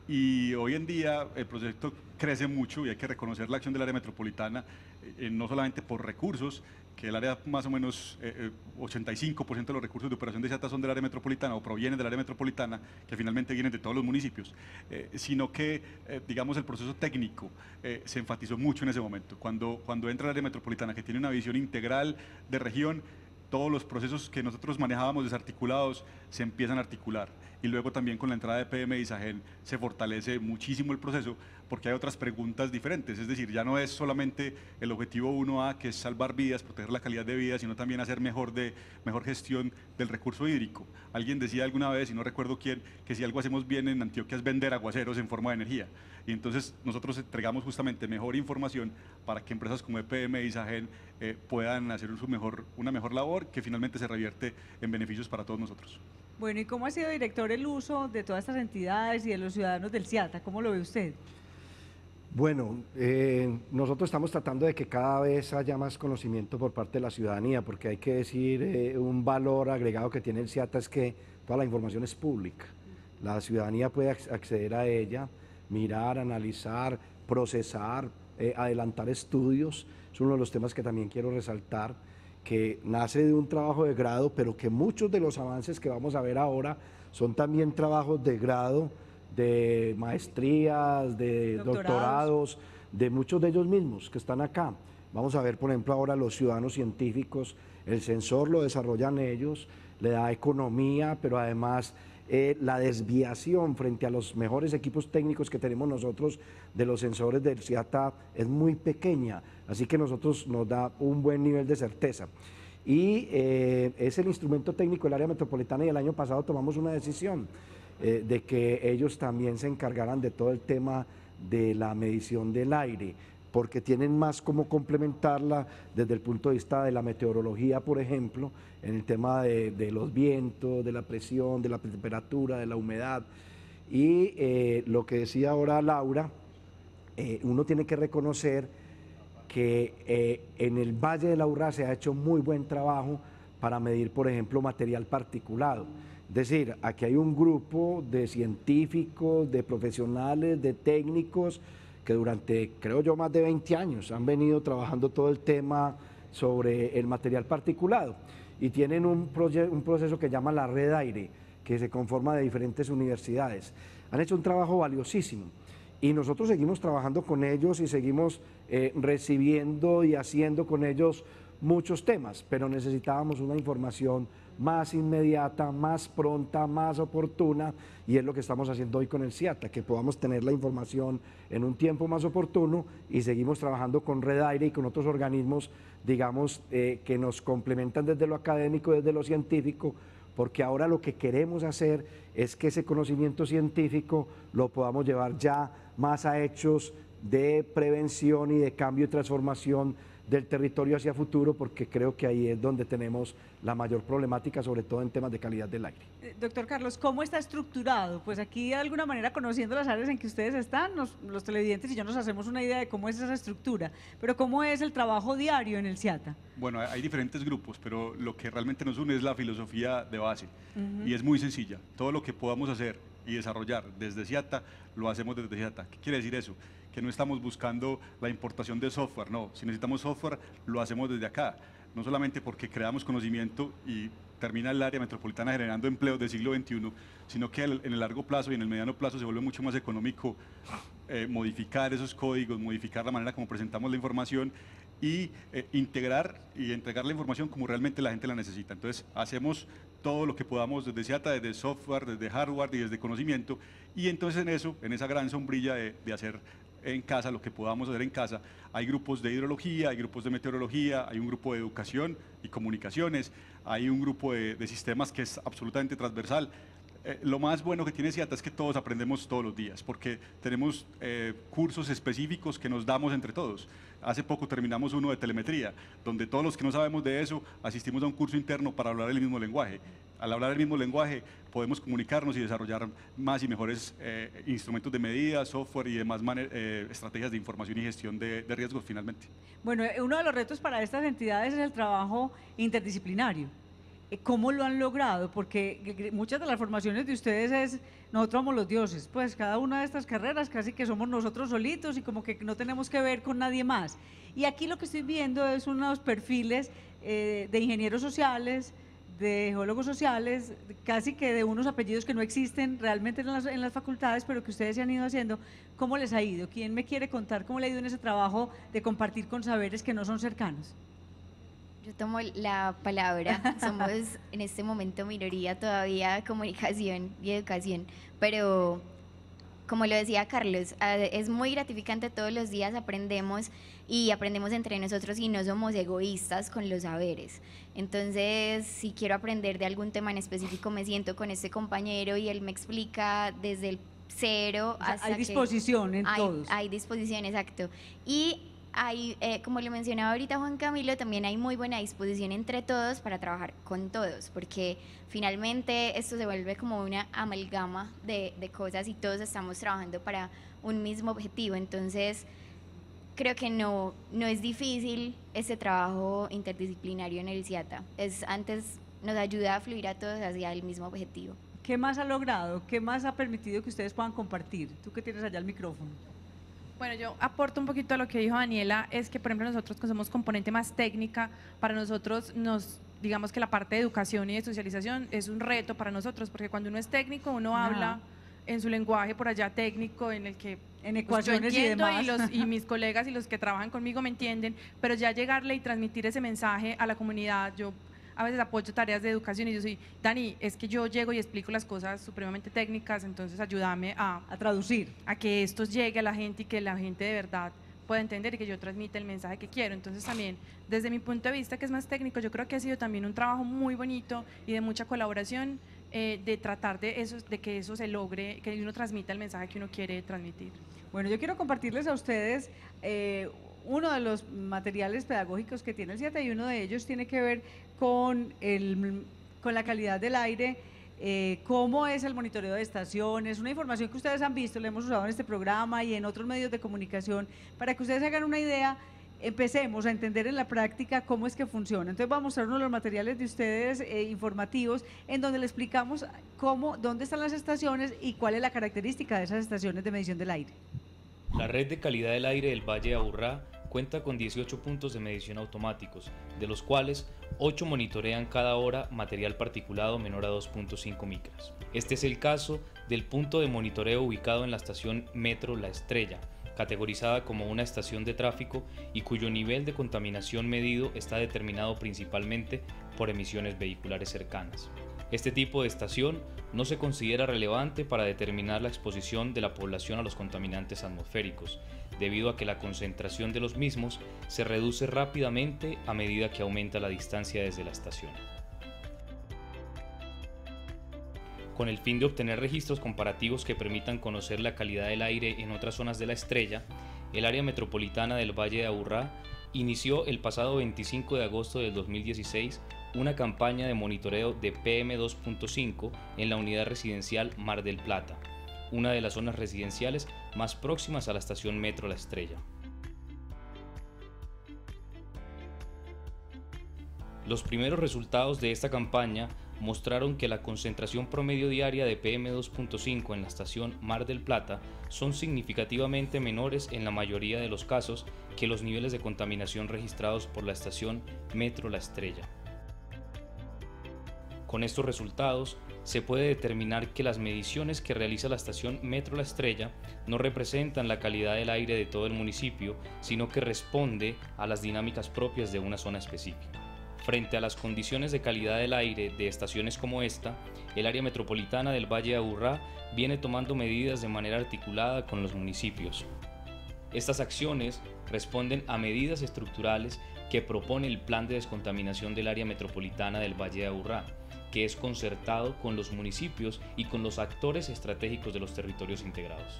y hoy en día el proyecto crece mucho y hay que reconocer la acción del área metropolitana, eh, no solamente por recursos, que el área más o menos eh, ochenta y cinco por ciento de los recursos de operación de CIATA son del área metropolitana o provienen del área metropolitana, que finalmente vienen de todos los municipios, eh, sino que, eh, digamos, el proceso técnico eh, se enfatizó mucho en ese momento. Cuando, cuando entra el área metropolitana, que tiene una visión integral de región, todos los procesos que nosotros manejábamos desarticulados se empiezan a articular. Y luego también con la entrada de P M y SAGEN se fortalece muchísimo el proceso porque hay otras preguntas diferentes. Es decir, ya no es solamente el objetivo uno A, que es salvar vidas, proteger la calidad de vida, sino también hacer mejor, de, mejor gestión del recurso hídrico. Alguien decía alguna vez, y no recuerdo quién, que si algo hacemos bien en Antioquia es vender aguaceros en forma de energía. Y entonces nosotros entregamos justamente mejor información para que empresas como E P M y SAGEN eh, puedan hacer su mejor, una mejor labor que finalmente se revierte en beneficios para todos nosotros. Bueno, ¿y cómo ha sido, director, el uso de todas estas entidades y de los ciudadanos del CIATA? ¿Cómo lo ve usted? Bueno, eh, nosotros estamos tratando de que cada vez haya más conocimiento por parte de la ciudadanía, porque hay que decir, eh, un valor agregado que tiene el CIATA es que toda la información es pública. La ciudadanía puede acceder a ella, mirar, analizar, procesar, eh, adelantar estudios. Es uno de los temas que también quiero resaltar, que nace de un trabajo de grado, pero que muchos de los avances que vamos a ver ahora son también trabajos de grado, de maestrías, de doctorados. doctorados, de muchos de ellos mismos que están acá. Vamos a ver, por ejemplo, ahora los ciudadanos científicos, el sensor lo desarrollan ellos, le da economía, pero además eh, la desviación frente a los mejores equipos técnicos que tenemos nosotros de los sensores del CIATA es muy pequeña, así que nosotros nos da un buen nivel de certeza. Y eh, es el instrumento técnico del área metropolitana, y el año pasado tomamos una decisión eh, de que ellos también se encargaran de todo el tema de la medición del aire, porque tienen más cómo complementarla desde el punto de vista de la meteorología, por ejemplo, en el tema de, de los vientos, de la presión, de la temperatura, de la humedad. Y eh, lo que decía ahora Laura, eh, uno tiene que reconocer que eh, en el Valle de la Urrá se ha hecho muy buen trabajo para medir, por ejemplo, material particulado. Es decir, aquí hay un grupo de científicos, de profesionales, de técnicos, que durante, creo yo, más de veinte años han venido trabajando todo el tema sobre el material particulado, y tienen un, un proceso que llama la Red Aire, que se conforma de diferentes universidades. Han hecho un trabajo valiosísimo, y nosotros seguimos trabajando con ellos y seguimos eh, recibiendo y haciendo con ellos muchos temas, pero necesitábamos una información más inmediata, más pronta, más oportuna, y es lo que estamos haciendo hoy con el CIATA, que podamos tener la información en un tiempo más oportuno, y seguimos trabajando con Red Aire y con otros organismos, digamos, eh, que nos complementan desde lo académico, desde lo científico, porque ahora lo que queremos hacer es que ese conocimiento científico lo podamos llevar ya más a hechos de prevención y de cambio y transformación del territorio hacia futuro, porque creo que ahí es donde tenemos la mayor problemática, sobre todo en temas de calidad del aire. Eh, doctor Carlos, ¿cómo está estructurado? Pues aquí, de alguna manera, conociendo las áreas en que ustedes están, nos, los televidentes y yo nos hacemos una idea de cómo es esa estructura, pero ¿cómo es el trabajo diario en el CIATA? Bueno, hay diferentes grupos, pero lo que realmente nos une es la filosofía de base, Uh-huh. y es muy sencilla. Todo lo que podamos hacer y desarrollar desde CIATA, lo hacemos desde CIATA. ¿Qué quiere decir eso? Que no estamos buscando la importación de software, no. Si necesitamos software, lo hacemos desde acá. No solamente porque creamos conocimiento y termina el área metropolitana generando empleos del siglo veintiuno, sino que en el largo plazo y en el mediano plazo se vuelve mucho más económico eh, modificar esos códigos, modificar la manera como presentamos la información y eh, integrar y entregar la información como realmente la gente la necesita. Entonces, hacemos todo lo que podamos desde CIATA, desde software, desde hardware y desde conocimiento, y entonces en eso, en esa gran sombrilla de, de hacer en casa lo que podamos hacer en casa, hay grupos de hidrología, hay grupos de meteorología, hay un grupo de educación y comunicaciones, hay un grupo de, de sistemas que es absolutamente transversal. Eh, lo más bueno que tiene CIATA es que todos aprendemos todos los días, porque tenemos eh, cursos específicos que nos damos entre todos. Hace poco terminamos uno de telemetría, donde todos los que no sabemos de eso asistimos a un curso interno para hablar el mismo lenguaje. Al hablar el mismo lenguaje podemos comunicarnos y desarrollar más y mejores eh, instrumentos de medida, software y demás eh, estrategias de información y gestión de, de riesgos finalmente. Bueno, uno de los retos para estas entidades es el trabajo interdisciplinario. ¿Cómo lo han logrado? Porque muchas de las formaciones de ustedes es, nosotros somos los dioses, pues cada una de estas carreras casi que somos nosotros solitos y como que no tenemos que ver con nadie más. Y aquí lo que estoy viendo es unos perfiles eh, de ingenieros sociales, de geólogos sociales, casi que de unos apellidos que no existen realmente en las, en las facultades, pero que ustedes se han ido haciendo. ¿Cómo les ha ido? ¿Quién me quiere contar cómo le ha ido en ese trabajo de compartir con saberes que no son cercanos? Yo tomo la palabra, somos en este momento minoría todavía, comunicación y educación, pero como lo decía Carlos, es muy gratificante, todos los días aprendemos y aprendemos entre nosotros y no somos egoístas con los saberes. Entonces, si quiero aprender de algún tema en específico, me siento con este compañero y él me explica desde el cero o sea, hasta hay disposición en hay, todos. Hay disposición, exacto. Y hay, eh, como lo mencionaba ahorita Juan Camilo, también hay muy buena disposición entre todos para trabajar con todos, porque finalmente esto se vuelve como una amalgama de, de cosas y todos estamos trabajando para un mismo objetivo. Entonces, creo que no, no es difícil ese trabajo interdisciplinario en el CIATA. Es, antes nos ayuda a fluir a todos hacia el mismo objetivo. ¿Qué más ha logrado? ¿Qué más ha permitido que ustedes puedan compartir? Tú que tienes allá el micrófono. Bueno, yo aporto un poquito a lo que dijo Daniela, es que por ejemplo nosotros que somos componente más técnica, para nosotros nos, digamos que la parte de educación y de socialización es un reto para nosotros, porque cuando uno es técnico uno Ajá. habla en su lenguaje por allá técnico, en el que en pues, ecuaciones yo y entiendo demás. y, los, y mis colegas y los que trabajan conmigo me entienden, pero ya llegarle y transmitir ese mensaje a la comunidad, yo a veces apoyo tareas de educación y yo soy, Dani, es que yo llego y explico las cosas supremamente técnicas, entonces ayúdame a, a traducir, a que esto llegue a la gente y que la gente de verdad pueda entender y que yo transmita el mensaje que quiero. Entonces también, desde mi punto de vista, que es más técnico, yo creo que ha sido también un trabajo muy bonito y de mucha colaboración, eh, de tratar de, eso, de que eso se logre, que uno transmita el mensaje que uno quiere transmitir. Bueno, yo quiero compartirles a ustedes eh, uno de los materiales pedagógicos que tiene el CIATA y uno de ellos tiene que ver con, el, con la calidad del aire, eh, cómo es el monitoreo de estaciones, una información que ustedes han visto, la hemos usado en este programa y en otros medios de comunicación, para que ustedes hagan una idea, empecemos a entender en la práctica cómo es que funciona. Entonces vamos a mostrar uno de los materiales de ustedes eh, informativos en donde le explicamos cómo, dónde están las estaciones y cuál es la característica de esas estaciones de medición del aire. La red de calidad del aire del Valle de Aburrá cuenta con dieciocho puntos de medición automáticos, de los cuales ocho monitorean cada hora material particulado menor a dos punto cinco micras. Este es el caso del punto de monitoreo ubicado en la estación Metro La Estrella, categorizada como una estación de tráfico y cuyo nivel de contaminación medido está determinado principalmente por emisiones vehiculares cercanas. Este tipo de estación no se considera relevante para determinar la exposición de la población a los contaminantes atmosféricos, debido a que la concentración de los mismos se reduce rápidamente a medida que aumenta la distancia desde la estación. Con el fin de obtener registros comparativos que permitan conocer la calidad del aire en otras zonas de la estrella, el área metropolitana del Valle de Aburrá inició el pasado veinticinco de agosto del dos mil dieciséis una campaña de monitoreo de P M dos punto cinco en la unidad residencial Mar del Plata, una de las zonas residenciales más próximas a la estación Metro La Estrella. Los primeros resultados de esta campaña mostraron que la concentración promedio diaria de P M dos punto cinco en la estación Mar del Plata son significativamente menores en la mayoría de los casos que los niveles de contaminación registrados por la estación Metro La Estrella. Con estos resultados, se puede determinar que las mediciones que realiza la estación Metro La Estrella no representan la calidad del aire de todo el municipio, sino que responde a las dinámicas propias de una zona específica. Frente a las condiciones de calidad del aire de estaciones como esta, el área metropolitana del Valle de Aburrá viene tomando medidas de manera articulada con los municipios. Estas acciones responden a medidas estructurales que propone el Plan de Descontaminación del área metropolitana del Valle de Aburrá, que es concertado con los municipios y con los actores estratégicos de los territorios integrados.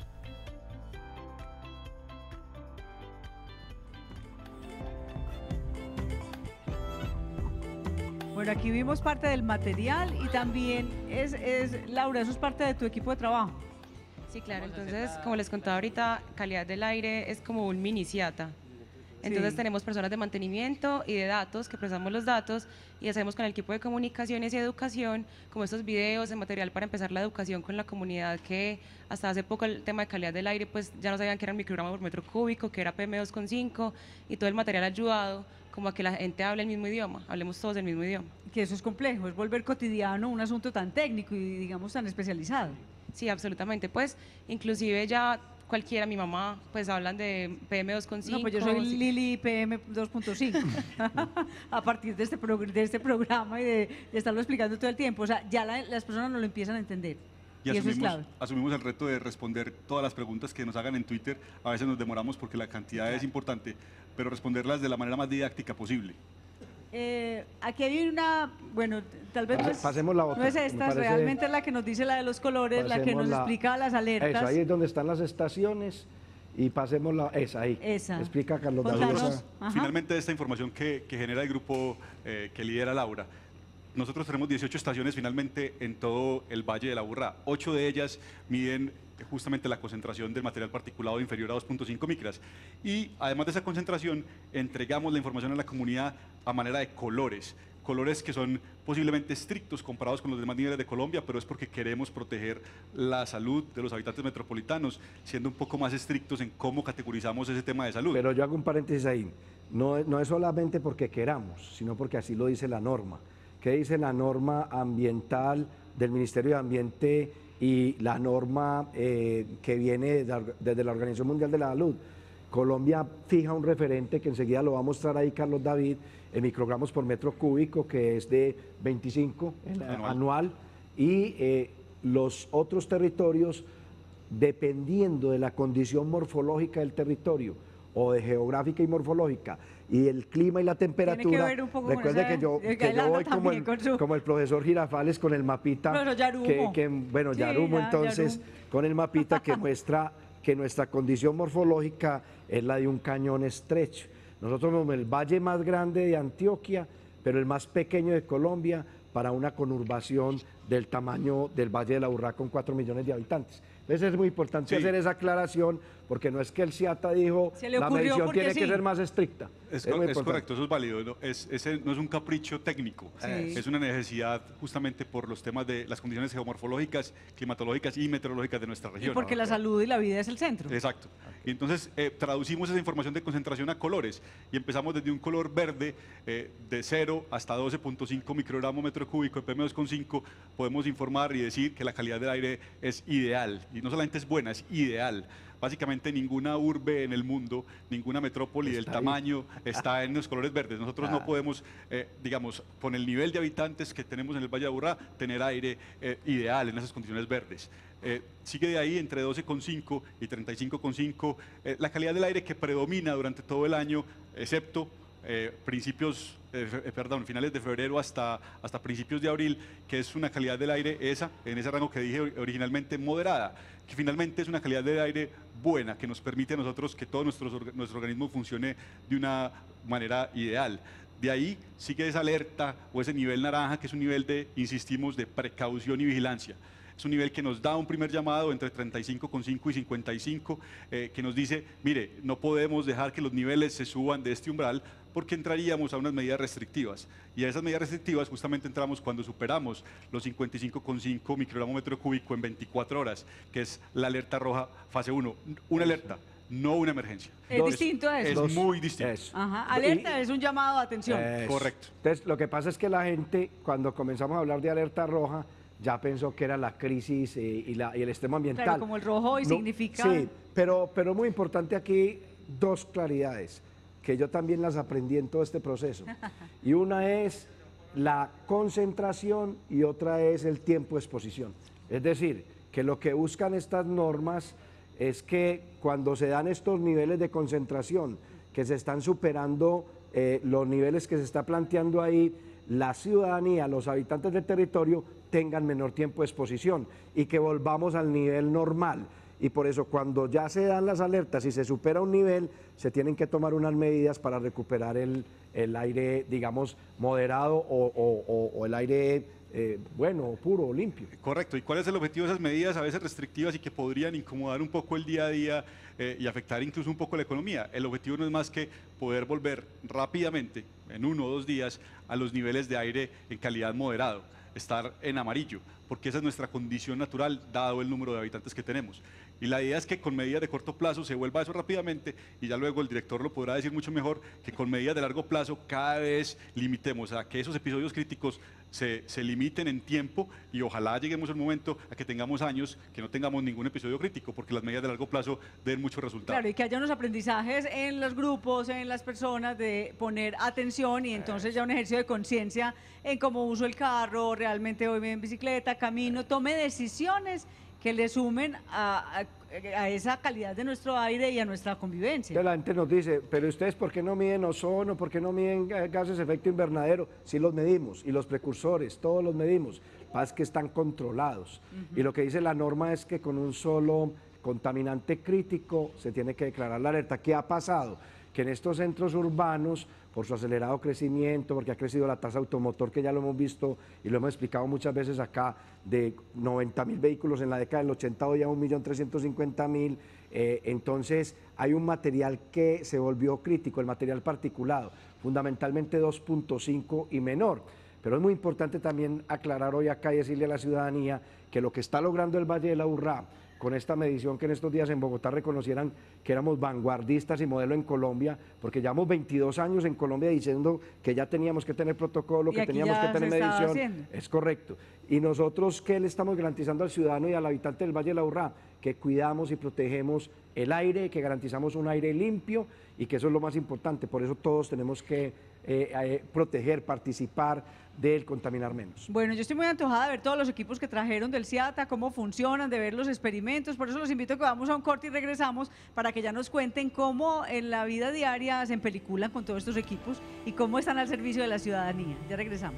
Bueno, aquí vimos parte del material y también es, es Laura, eso es parte de tu equipo de trabajo. Sí, claro, entonces, como les contaba ahorita, calidad del aire es como un mini CIATA. Entonces Sí. tenemos personas de mantenimiento y de datos que procesamos los datos y hacemos con el equipo de comunicaciones y educación como estos videos, el material para empezar la educación con la comunidad, que hasta hace poco el tema de calidad del aire pues ya no sabían que era microgramo por metro cúbico, que era P M dos punto cinco, y todo el material ha ayudado como a que la gente hable el mismo idioma, hablemos todos el mismo idioma. Que eso es complejo, es volver cotidiano un asunto tan técnico y digamos tan especializado. Sí, absolutamente, pues inclusive ya cualquiera, mi mamá, pues hablan de P M dos punto cinco. No, pues yo soy sí. Lili P M dos punto cinco a partir de este, progr- de este programa y de, de estarlo explicando todo el tiempo. O sea, ya la- las personas no lo empiezan a entender. Y, Y eso es asumimos, clave. asumimos el reto de responder todas las preguntas que nos hagan en Twitter. A veces nos demoramos porque la cantidad es importante, pero responderlas de la manera más didáctica posible. Eh, aquí hay una, bueno, tal vez no es, Pasemos la otra, no es me esta, parece- realmente es la que nos dice la de los colores, la que Pasemos nos la- explica las alertas. Eso, ahí es donde están las estaciones y pasemos la, esa ahí. Esa. Explica, Carlos David. Nosotros, finalmente, esta información que, que genera el grupo eh, que lidera Laura, nosotros tenemos dieciocho estaciones finalmente en todo el Valle de la Aburrá. Ocho de ellas miden justamente la concentración del material particulado inferior a dos punto cinco micras. Y además de esa concentración, entregamos la información a la comunidad a manera de colores. Colores que son posiblemente estrictos comparados con los demás niveles de Colombia, pero es porque queremos proteger la salud de los habitantes metropolitanos, siendo un poco más estrictos en cómo categorizamos ese tema de salud. Pero yo hago un paréntesis ahí. No, no es solamente porque queramos, sino porque así lo dice la norma. ¿Qué dice la norma ambiental del Ministerio de Ambiente y la norma eh, que viene desde, desde la Organización Mundial de la Salud? Colombia fija un referente que enseguida lo va a mostrar ahí Carlos David, en microgramos por metro cúbico, que es de veinticinco anual, anual y eh, los otros territorios, dependiendo de la condición morfológica del territorio o de geográfica y morfológica y el clima y la temperatura. Tiene que ver un poco con Recuerde esa- que yo, que que él yo anda voy como también el, con su- como el profesor Girafales con el mapita. Pero Yarumo. Que, que, bueno, Sí, Yarumo, ya, entonces, Yarumo. con el mapita que muestra que nuestra condición morfológica es la de un cañón estrecho. Nosotros somos el valle más grande de Antioquia, pero el más pequeño de Colombia para una conurbación del tamaño del Valle de la Aburrá con cuatro millones de habitantes. Entonces es muy importante Sí. hacer esa aclaración, porque no es que el CIATA dijo Se le la ocurrió medición porque tiene que sí. ser más estricta. Es, Es cor- muy es importante. correcto, eso es válido. ¿no? Es, ese no es un capricho técnico, Sí. es una necesidad justamente por los temas de las condiciones geomorfológicas, climatológicas y meteorológicas de nuestra Y región. porque la salud y la vida es el centro. Exacto. Y entonces eh, traducimos esa información de concentración a colores y empezamos desde un color verde eh, de cero hasta doce punto cinco microgramo metro cúbico de P M dos coma cinco. Podemos informar y decir que la calidad del aire es ideal. Y no solamente es buena, es ideal. Básicamente ninguna urbe en el mundo, ninguna metrópoli del Está ahí. tamaño está en los colores verdes. Nosotros Ah. no podemos, eh, digamos, con el nivel de habitantes que tenemos en el Valle de Aburrá, tener aire eh, ideal en esas condiciones verdes. Eh, sigue de ahí entre doce coma cinco y treinta y cinco coma cinco eh, la calidad del aire que predomina durante todo el año, excepto eh, principios, eh, fe- eh, perdón, finales de febrero hasta, hasta principios de abril, que es una calidad del aire esa, en ese rango que dije ori- originalmente moderada, que finalmente es una calidad del aire buena, que nos permite a nosotros que todo nuestro, orga- nuestro organismo funcione de una manera ideal. De ahí sigue esa alerta o ese nivel naranja, que es un nivel de, insistimos, de precaución y vigilancia. Es un nivel que nos da un primer llamado entre treinta y cinco coma cinco y cincuenta y cinco, eh, que nos dice, mire, no podemos dejar que los niveles se suban de este umbral porque entraríamos a unas medidas restrictivas. Y a esas medidas restrictivas justamente entramos cuando superamos los cincuenta y cinco coma cinco microgramo metro cúbico en veinticuatro horas, que es la alerta roja fase uno. Una alerta, no una emergencia. Es distinto a eso. Es muy distinto. Ajá. Alerta es un llamado de atención. Eso. Correcto. Entonces, lo que pasa es que la gente, cuando comenzamos a hablar de alerta roja, ya pensó que era la crisis eh, y, la- y el extremo ambiental. Claro, como el rojo hoy No, significa... Sí, pero, pero muy importante aquí dos claridades, que yo también las aprendí en todo este proceso. Y una es la concentración y otra es el tiempo de exposición. Es decir, que lo que buscan estas normas es que cuando se dan estos niveles de concentración, que se están superando eh, los niveles que se está planteando ahí, la ciudadanía, los habitantes del territorio tengan menor tiempo de exposición y que volvamos al nivel normal. Y por eso cuando ya se dan las alertas y se supera un nivel, se tienen que tomar unas medidas para recuperar el, el aire, digamos, moderado o, o- o- o el aire eh, bueno, puro, limpio. Correcto. ¿Y cuál es el objetivo de esas medidas a veces restrictivas y que podrían incomodar un poco el día a día eh, y afectar incluso un poco la economía? El objetivo no es más que poder volver rápidamente, en uno o dos días, a los niveles de aire en calidad moderado, estar en amarillo, porque esa es nuestra condición natural dado el número de habitantes que tenemos. Y la idea es que con medidas de corto plazo se vuelva a eso rápidamente y ya luego el director lo podrá decir mucho mejor, que con medidas de largo plazo cada vez limitemos a que esos episodios críticos se, se limiten en tiempo y ojalá lleguemos al momento a que tengamos años que no tengamos ningún episodio crítico, porque las medidas de largo plazo den muchos resultados. Claro, y que haya unos aprendizajes en los grupos, en las personas, de poner atención y entonces ya un ejercicio de conciencia en cómo uso el carro, realmente voy en bicicleta, camino, tome decisiones que le sumen a, a- a esa calidad de nuestro aire y a nuestra convivencia. Entonces la gente nos dice, pero ustedes ¿por qué no miden ozono? ¿Por qué no miden eh, gases de efecto invernadero? Sí los medimos, y los precursores, todos los medimos. Lo que pasa es que están controlados. Y lo que dice la norma es que con un solo contaminante crítico, se tiene que declarar la alerta. ¿Qué ha pasado? Que en estos centros urbanos, por su acelerado crecimiento, porque ha crecido la tasa automotor, que ya lo hemos visto y lo hemos explicado muchas veces acá, de noventa mil vehículos en la década del ochenta, hoy a un millón trescientos cincuenta mil, eh, entonces hay un material que se volvió crítico, el material particulado, fundamentalmente dos punto cinco y menor. Pero es muy importante también aclarar hoy acá y decirle a la ciudadanía que lo que está logrando el Valle de la Aburrá, con esta medición que en estos días en Bogotá reconocieran que éramos vanguardistas y modelo en Colombia, porque llevamos veintidós años en Colombia diciendo que ya teníamos que tener protocolo, que teníamos que tener medición. Haciendo. Es correcto. Y nosotros, ¿qué le estamos garantizando al ciudadano y al habitante del Valle de la Aburrá? Que cuidamos y protegemos el aire, que garantizamos un aire limpio y que eso es lo más importante. Por eso todos tenemos que eh, eh, proteger, participar del contaminar menos. Bueno, yo estoy muy antojada de ver todos los equipos que trajeron del CIATA, cómo funcionan, de ver los experimentos, por eso los invito a que vamos a un corte y regresamos para que ya nos cuenten cómo en la vida diaria se empeliculan con todos estos equipos y cómo están al servicio de la ciudadanía. Ya regresamos.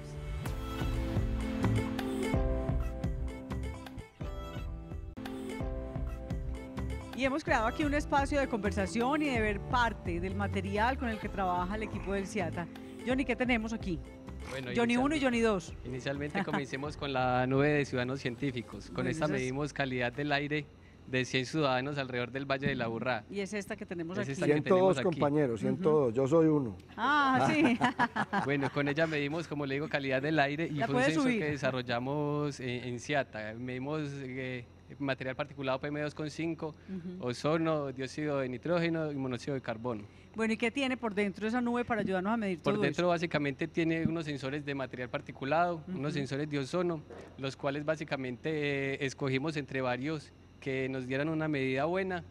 Y hemos creado aquí un espacio de conversación y de ver parte del material con el que trabaja el equipo del CIATA. Johnny, ¿qué tenemos aquí? Bueno, Johnny uno y Johnny dos. Inicialmente comencemos con la nube de ciudadanos científicos. Con Bueno, esta esas- medimos calidad del aire de cien ciudadanos alrededor del Valle de la Aburrá. Y es esta que tenemos Es aquí. esta que ciento tenemos dos aquí. compañeros, ciento dos, yo soy uno. Ah, sí. Bueno, con ella medimos, como le digo, calidad del aire y La fue un puedes censo subir. que desarrollamos en, en CIATA. Medimos eh, material particulado P M dos coma cinco, Ujú. ozono, dióxido de nitrógeno y monóxido de carbono. Bueno, ¿y qué tiene por dentro esa nube para ayudarnos a medir Por todo dentro eso? básicamente tiene unos sensores de material particulado, unos Ujú. sensores de ozono, los cuales básicamente eh, escogimos entre varios que nos dieran una medida buena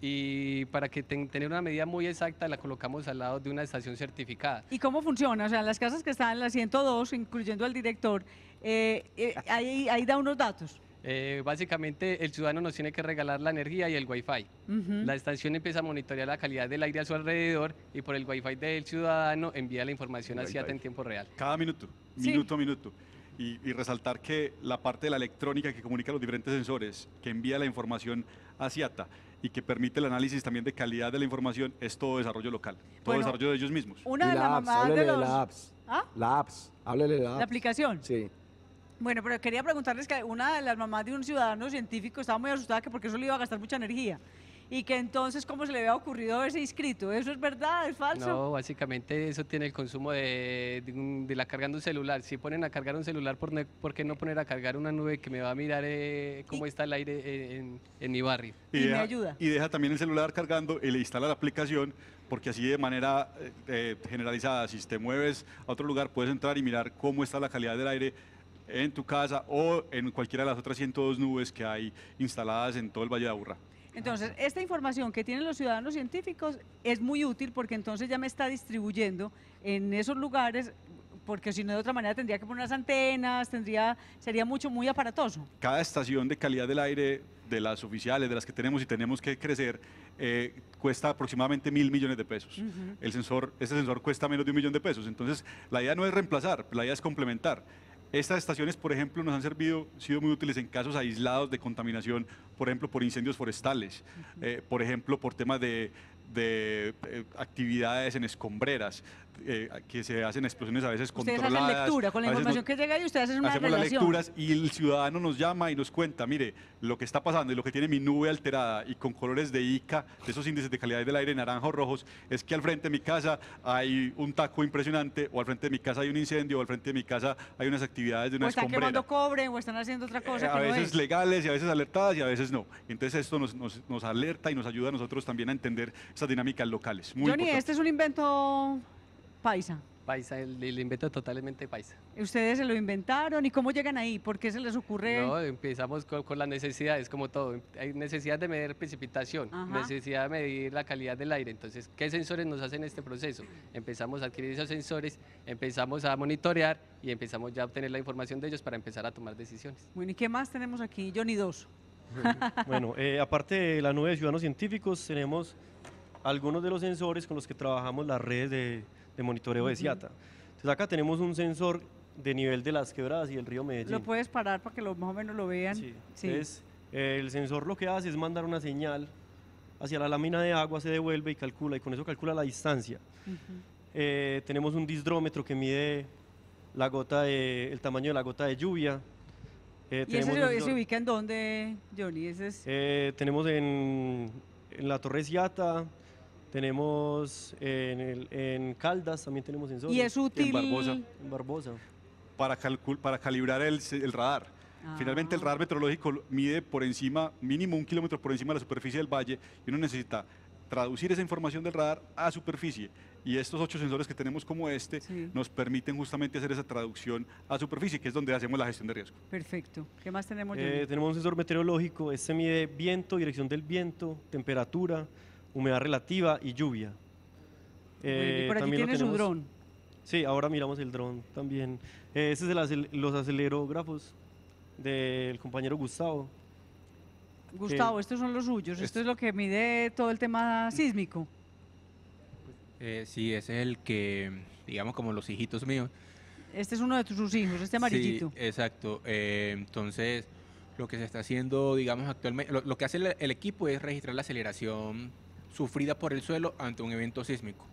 y para que ten- tener una medida muy exacta la colocamos al lado de una estación certificada. ¿Y cómo funciona? O sea, las casas que están en la ciento dos, incluyendo al director, eh, eh, ahí, ahí da unos datos. Eh, básicamente el ciudadano nos tiene que regalar la energía y el wifi. Ujú. La estación empieza a monitorear la calidad del aire a su alrededor y por el wifi del ciudadano envía la información a El CIATA Wi-Fi. en tiempo real. Cada minuto, Sí. minuto a minuto. Y, y resaltar que la parte de la electrónica que comunica los diferentes sensores, que envía la información a CIATA y que permite el análisis también de calidad de la información, es todo desarrollo local, todo Bueno, desarrollo de ellos mismos. Una Y de la las apps, mamás de háblele de los... la apps. ¿Ah? La apps, háblele de la apps. ¿La aplicación? Sí. Bueno, pero quería preguntarles que una de las mamás de un ciudadano científico estaba muy asustada que porque eso le iba a gastar mucha energía y que entonces cómo se le había ocurrido haberse inscrito. ¿Eso es verdad? ¿Es falso? No, básicamente eso tiene el consumo de, de, un- de la carga de un celular. Si ponen a cargar un celular, ¿por, ne- por qué no poner a cargar una nube que me va a mirar eh, cómo está el aire eh, en, en mi barrio? deja, Y deja también el celular cargando y le instala la aplicación, porque así de manera eh, eh, generalizada, si te mueves a otro lugar, puedes entrar y mirar cómo está la calidad del aire en tu casa o en cualquiera de las otras ciento dos nubes que hay instaladas en todo el Valle de Aburrá. Entonces, esta información que tienen los ciudadanos científicos es muy útil porque entonces ya me está distribuyendo en esos lugares, porque si no de otra manera tendría que poner unas antenas, tendría, sería mucho, muy aparatoso. Cada estación de calidad del aire, de las oficiales, de las que tenemos y tenemos que crecer, eh, cuesta aproximadamente mil millones de pesos. Ujú. El sensor, este sensor cuesta menos de un millón de pesos. Entonces, la idea no es reemplazar, la idea es complementar. Estas estaciones, por ejemplo, nos han servido, sido muy útiles en casos aislados de contaminación, por ejemplo, por incendios forestales, eh, por ejemplo, por temas de, de, eh, actividades en escombreras, eh, que se hacen explosiones a veces Ustedes controladas. hacen lectura, con la a veces información nos- que llega y ustedes hacen una hacemos las relación. lecturas y el ciudadano nos llama y nos cuenta, mire, lo que está pasando y lo que tiene mi nube alterada y con colores de I C A, de esos índices de calidad del aire naranja o rojos, es que al frente de mi casa hay un taco impresionante, o al frente de mi casa hay un incendio, o al frente de mi casa hay unas actividades de una O están escombrera. quemando cobre o están haciendo otra cosa Eh, que a no veces es. legales y a veces alertadas y a veces no. Entonces esto nos, nos, nos alerta y nos ayuda a nosotros también a entender esas dinámicas locales. Muy Johnny, importante. este es un invento paisa. Paisa, el, el invento totalmente paisa. ¿Ustedes se lo inventaron? ¿Y cómo llegan ahí? ¿Por qué se les ocurre? No, empezamos con, con las necesidades, como todo. Hay necesidad de medir precipitación, Ajá. necesidad de medir la calidad del aire. Entonces, ¿qué sensores nos hacen este proceso? Empezamos a adquirir esos sensores, empezamos a monitorear y empezamos ya a obtener la información de ellos para empezar a tomar decisiones. Bueno, ¿y qué más tenemos aquí? Johnny dos. Bueno, eh, aparte de la nube de ciudadanos científicos, tenemos algunos de los sensores con los que trabajamos las redes de, de monitoreo de Ujú. CIATA. Entonces acá tenemos un sensor de nivel de las quebradas y del río Medellín. ¿Lo puedes parar para que lo, más o menos lo vean? Sí. Entonces, El sensor lo que hace es mandar una señal hacia la lámina de agua, se devuelve y calcula, y con eso calcula la distancia. Ujú. Eh, tenemos un disdrómetro que mide la gota de, el tamaño de la gota de lluvia. Eh, ¿Y ese tenemos se, un se disdro- ubica en dónde, Johnny? Ese es... eh, tenemos en, en la Torre Ciata, tenemos en, el- en Caldas, también tenemos sensores. ¿Y es útil? En Barbosa. En Barbosa. Para, calcul- para calibrar el, el radar. Ah. Finalmente el radar meteorológico mide por encima, mínimo un kilómetro por encima de la superficie del valle, y uno necesita traducir esa información del radar a superficie. Y estos ocho sensores que tenemos como este Sí. nos permiten justamente hacer esa traducción a superficie, que es donde hacemos la gestión de riesgo. Perfecto. ¿Qué más tenemos, Johnny? Eh, tenemos un sensor meteorológico, este mide viento, dirección del viento, temperatura, humedad relativa y lluvia. Bueno, y Eh, por allí también lo tiene su tenemos- dron. Sí, ahora miramos el dron también. Eh, este es el acel- los acelerógrafos del compañero Gustavo. Gustavo, que- estos son los suyos. Esto es lo que mide todo el tema sísmico. Eh, sí, ese es el que, digamos, como los hijitos míos. Este es uno de tus- sus hijos, este amarillito. Sí, exacto. Eh, entonces, lo que se está haciendo, digamos, actualmente, lo, lo que hace el, el equipo es registrar la aceleración sufrida por el suelo ante un evento sísmico.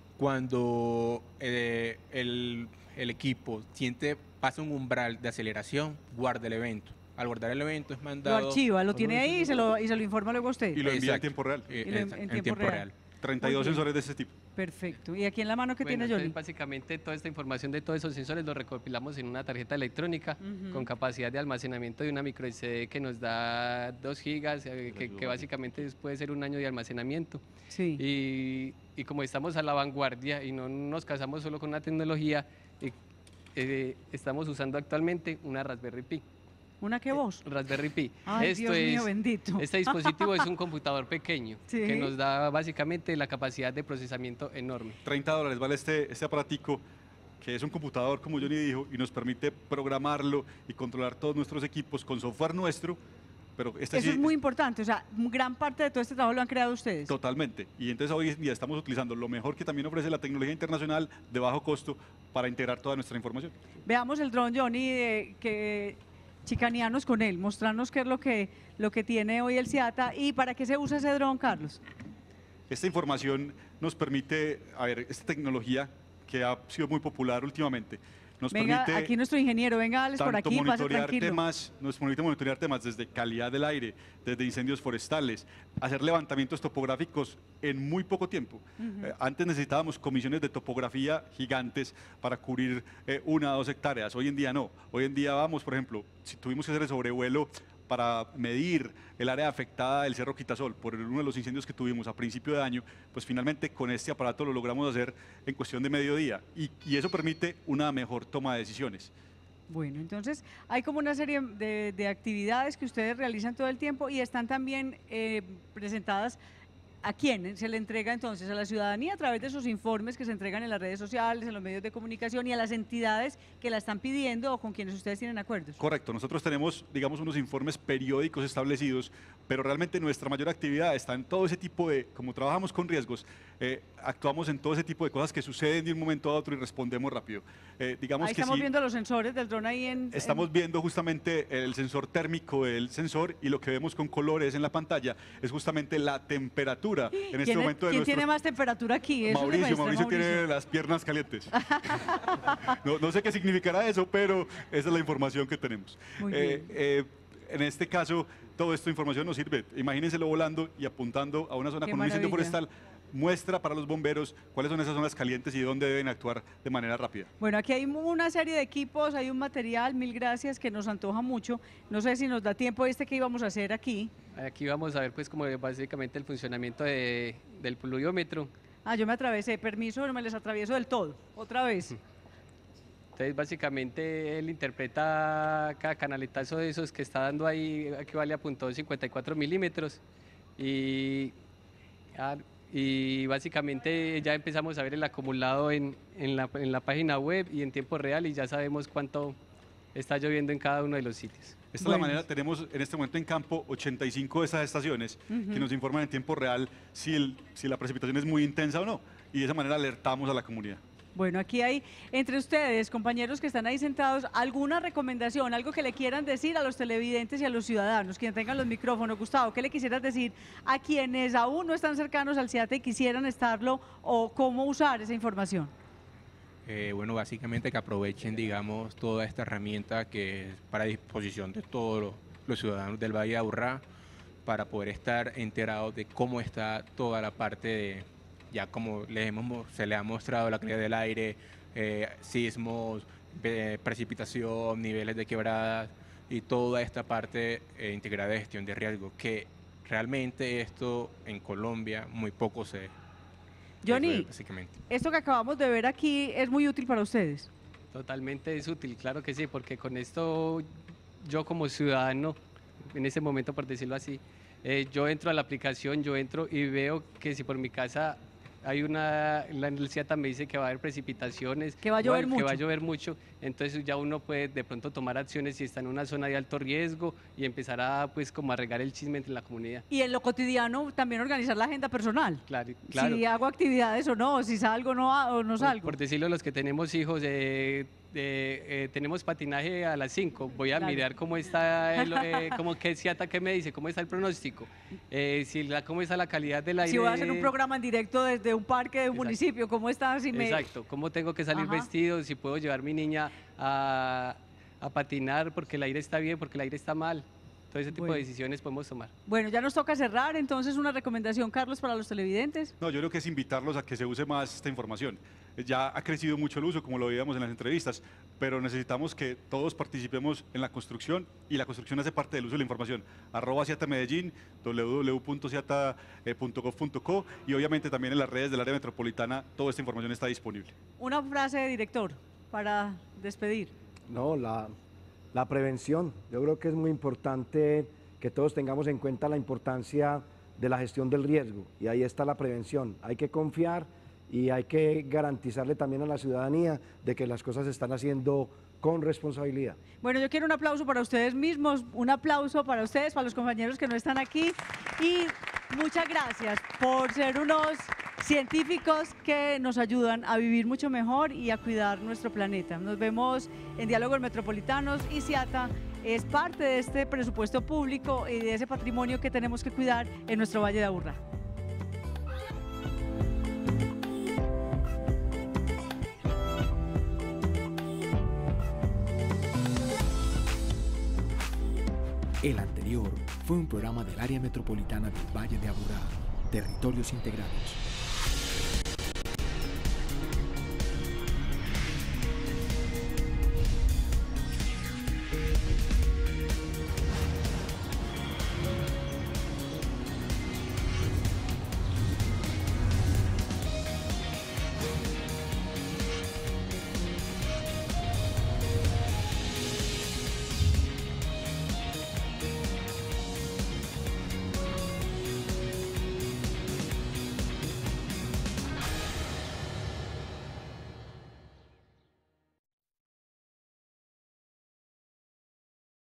Cuando eh, el, el equipo siente, pasa un umbral de aceleración, guarda el evento. Al guardar el evento es Lo mandado... archiva, lo tiene ahí y se lo, y se lo informa luego a usted. Y lo envía en Exacto. tiempo real. Eh, Y lo en- exacto, en tiempo real. treinta y dos Muy bien. sensores de ese tipo. Perfecto. ¿Y aquí en la mano qué Bueno, tiene Johnny? entonces, básicamente toda esta información de todos esos sensores lo recopilamos en una tarjeta electrónica Ujú. con capacidad de almacenamiento de una micro S D que nos da dos gigas, eh, que, que básicamente es- puede ser un año de almacenamiento. Sí. Y, y como estamos a la vanguardia y no nos casamos solo con una tecnología, eh, eh, estamos usando actualmente una Raspberry Pi. ¿Una qué voz? Raspberry Pi. Ay, Esto Dios mío, es- bendito. Este dispositivo es un computador pequeño Sí. que nos da básicamente la capacidad de procesamiento enorme. treinta dólares vale este, este aparatico, que es un computador, como Johnny dijo, y nos permite programarlo y controlar todos nuestros equipos con software nuestro, pero este Eso sí es muy importante. O sea, gran parte de todo este trabajo lo han creado ustedes. totalmente. Y entonces hoy en día estamos utilizando lo mejor que también ofrece la tecnología internacional de bajo costo para integrar toda nuestra información. Veamos el dron, Johnny, de, que chicaneanos con él, mostrarnos qué es lo que, lo que tiene hoy el CIATA y para qué se usa ese dron, Carlos. Esta información nos permite, a ver, esta tecnología que ha sido muy popular últimamente, nos Venga, permite aquí nuestro ingeniero, venga, Alex, por tanto aquí, pase monitorear tranquilo. temas, nos permite monitorear temas desde calidad del aire, desde incendios forestales, hacer levantamientos topográficos en muy poco tiempo. Ujú. Eh, antes necesitábamos comisiones de topografía gigantes para cubrir eh, una o dos hectáreas. Hoy en día no. Hoy en día vamos, por ejemplo, si tuvimos que hacer el sobrevuelo para medir el área afectada del Cerro Quitasol por uno de los incendios que tuvimos a principio de año, pues finalmente con este aparato lo logramos hacer en cuestión de mediodía y, y eso permite una mejor toma de decisiones. Bueno, entonces hay como una serie de, de actividades que ustedes realizan todo el tiempo y están también eh, presentadas. ¿A quién se le entrega entonces? A la ciudadanía a través de esos informes que se entregan en las redes sociales, en los medios de comunicación y a las entidades que la están pidiendo o con quienes ustedes tienen acuerdos. Correcto, nosotros tenemos, digamos, unos informes periódicos establecidos, pero realmente nuestra mayor actividad está en todo ese tipo de, como trabajamos con riesgos, eh, actuamos en todo ese tipo de cosas que suceden de un momento a otro y respondemos rápido. Eh, digamos Ahí que estamos sí, viendo los sensores del dron ahí en... estamos en- viendo justamente el sensor térmico del sensor y lo que vemos con colores en la pantalla es justamente la temperatura en este ¿Quién, momento de ¿quién nuestro... tiene más temperatura aquí? Eso Mauricio, demuestra, Mauricio tiene las piernas calientes. No, no sé qué significará eso, pero esa es la información que tenemos. Muy Eh, bien. eh, en este caso, toda esta información nos sirve. Imagínenselo volando y apuntando a una zona Qué con un incendio maravilla. forestal. Muestra para los bomberos cuáles son esas zonas calientes y dónde deben actuar de manera rápida. Bueno, aquí hay una serie de equipos, hay un material, mil gracias, que nos antoja mucho. No sé si nos da tiempo este que íbamos a hacer aquí. Aquí vamos a ver pues como básicamente el funcionamiento de- del pluviómetro. Ah, yo me atravesé, permiso, no me les atravieso del todo. Otra vez. Entonces básicamente él interpreta cada canaletazo de esos que está dando ahí, equivale a punto cincuenta y cuatro milímetros. Y, ah, y básicamente ya empezamos a ver el acumulado en, en, la, en la página web y en tiempo real y ya sabemos cuánto está lloviendo en cada uno de los sitios. Esta es la manera, tenemos en este momento en campo ochenta y cinco de esas estaciones Ujú. que nos informan en tiempo real si, el- si la precipitación es muy intensa o no. Y de esa manera alertamos a la comunidad. Bueno, aquí hay entre ustedes, compañeros que están ahí sentados, alguna recomendación, algo que le quieran decir a los televidentes y a los ciudadanos, quienes tengan los micrófonos. Gustavo, ¿qué le quisieras decir a quienes aún no están cercanos al CIATA y quisieran estarlo, o cómo usar esa información? Eh, bueno, básicamente que aprovechen, digamos, toda esta herramienta que es para disposición de todos los, los ciudadanos del Valle de Aburrá, para poder estar enterados de cómo está toda la parte de, ya como les hemos, se les ha mostrado la calidad del aire, eh, sismos, eh, precipitación, niveles de quebradas y toda esta parte eh, integrada de gestión de riesgo, que realmente esto en Colombia muy poco se... Johnny, básicamente. Esto que acabamos de ver aquí es muy útil para ustedes. Totalmente es útil, claro que sí, porque con esto yo como ciudadano, en ese momento por decirlo así, eh, yo entro a la aplicación, yo entro y veo que si por mi casa hay una, la CIATA me dice que va a haber precipitaciones, que va a llover igual, mucho, que va a llover mucho, entonces ya uno puede de pronto tomar acciones si está en una zona de alto riesgo y empezar a pues como a regar el chisme entre la comunidad. Y en lo cotidiano también organizar la agenda personal. Claro, claro. Si hago actividades o no, si salgo no, o no salgo. Por, por decirlo, los que tenemos hijos, eh, eh, eh, tenemos patinaje a las cinco, voy a Claro. mirar cómo está, el, eh, cómo que CIATA, qué me dice, cómo está el pronóstico, eh, si la, cómo está la calidad del aire. Si voy a hacer un programa en directo desde un parque de un Exacto. municipio, ¿cómo está? Si me... Exacto, cómo tengo que salir Ajá. vestido, si puedo llevar mi niña a, a patinar porque el aire está bien, porque el aire está mal. Todo ese tipo Bueno. de decisiones podemos tomar. Bueno, ya nos toca cerrar, entonces una recomendación, Carlos, para los televidentes. No, yo creo que es invitarlos a que se use más esta información. Ya ha crecido mucho el uso, como lo veíamos en las entrevistas, pero necesitamos que todos participemos en la construcción, y la construcción hace parte del uso de la información. Arroba Ciata Medellín, doble u doble u doble u punto ciata punto gov punto co, y obviamente también en las redes del área metropolitana toda esta información está disponible. Una frase de director para despedir. No, la, la prevención. Yo creo que es muy importante que todos tengamos en cuenta la importancia de la gestión del riesgo, y ahí está la prevención. Hay que confiar y hay que garantizarle también a la ciudadanía de que las cosas se están haciendo con responsabilidad. Bueno, yo quiero un aplauso para ustedes mismos, un aplauso para ustedes, para los compañeros que no están aquí, y muchas gracias por ser unos científicos que nos ayudan a vivir mucho mejor y a cuidar nuestro planeta. Nos vemos en Diálogos Metropolitanos, y CIATA es parte de este presupuesto público y de ese patrimonio que tenemos que cuidar en nuestro Valle de Aburrá. El anterior fue un programa del área metropolitana del Valle de Aburrá, Territorios Integrados.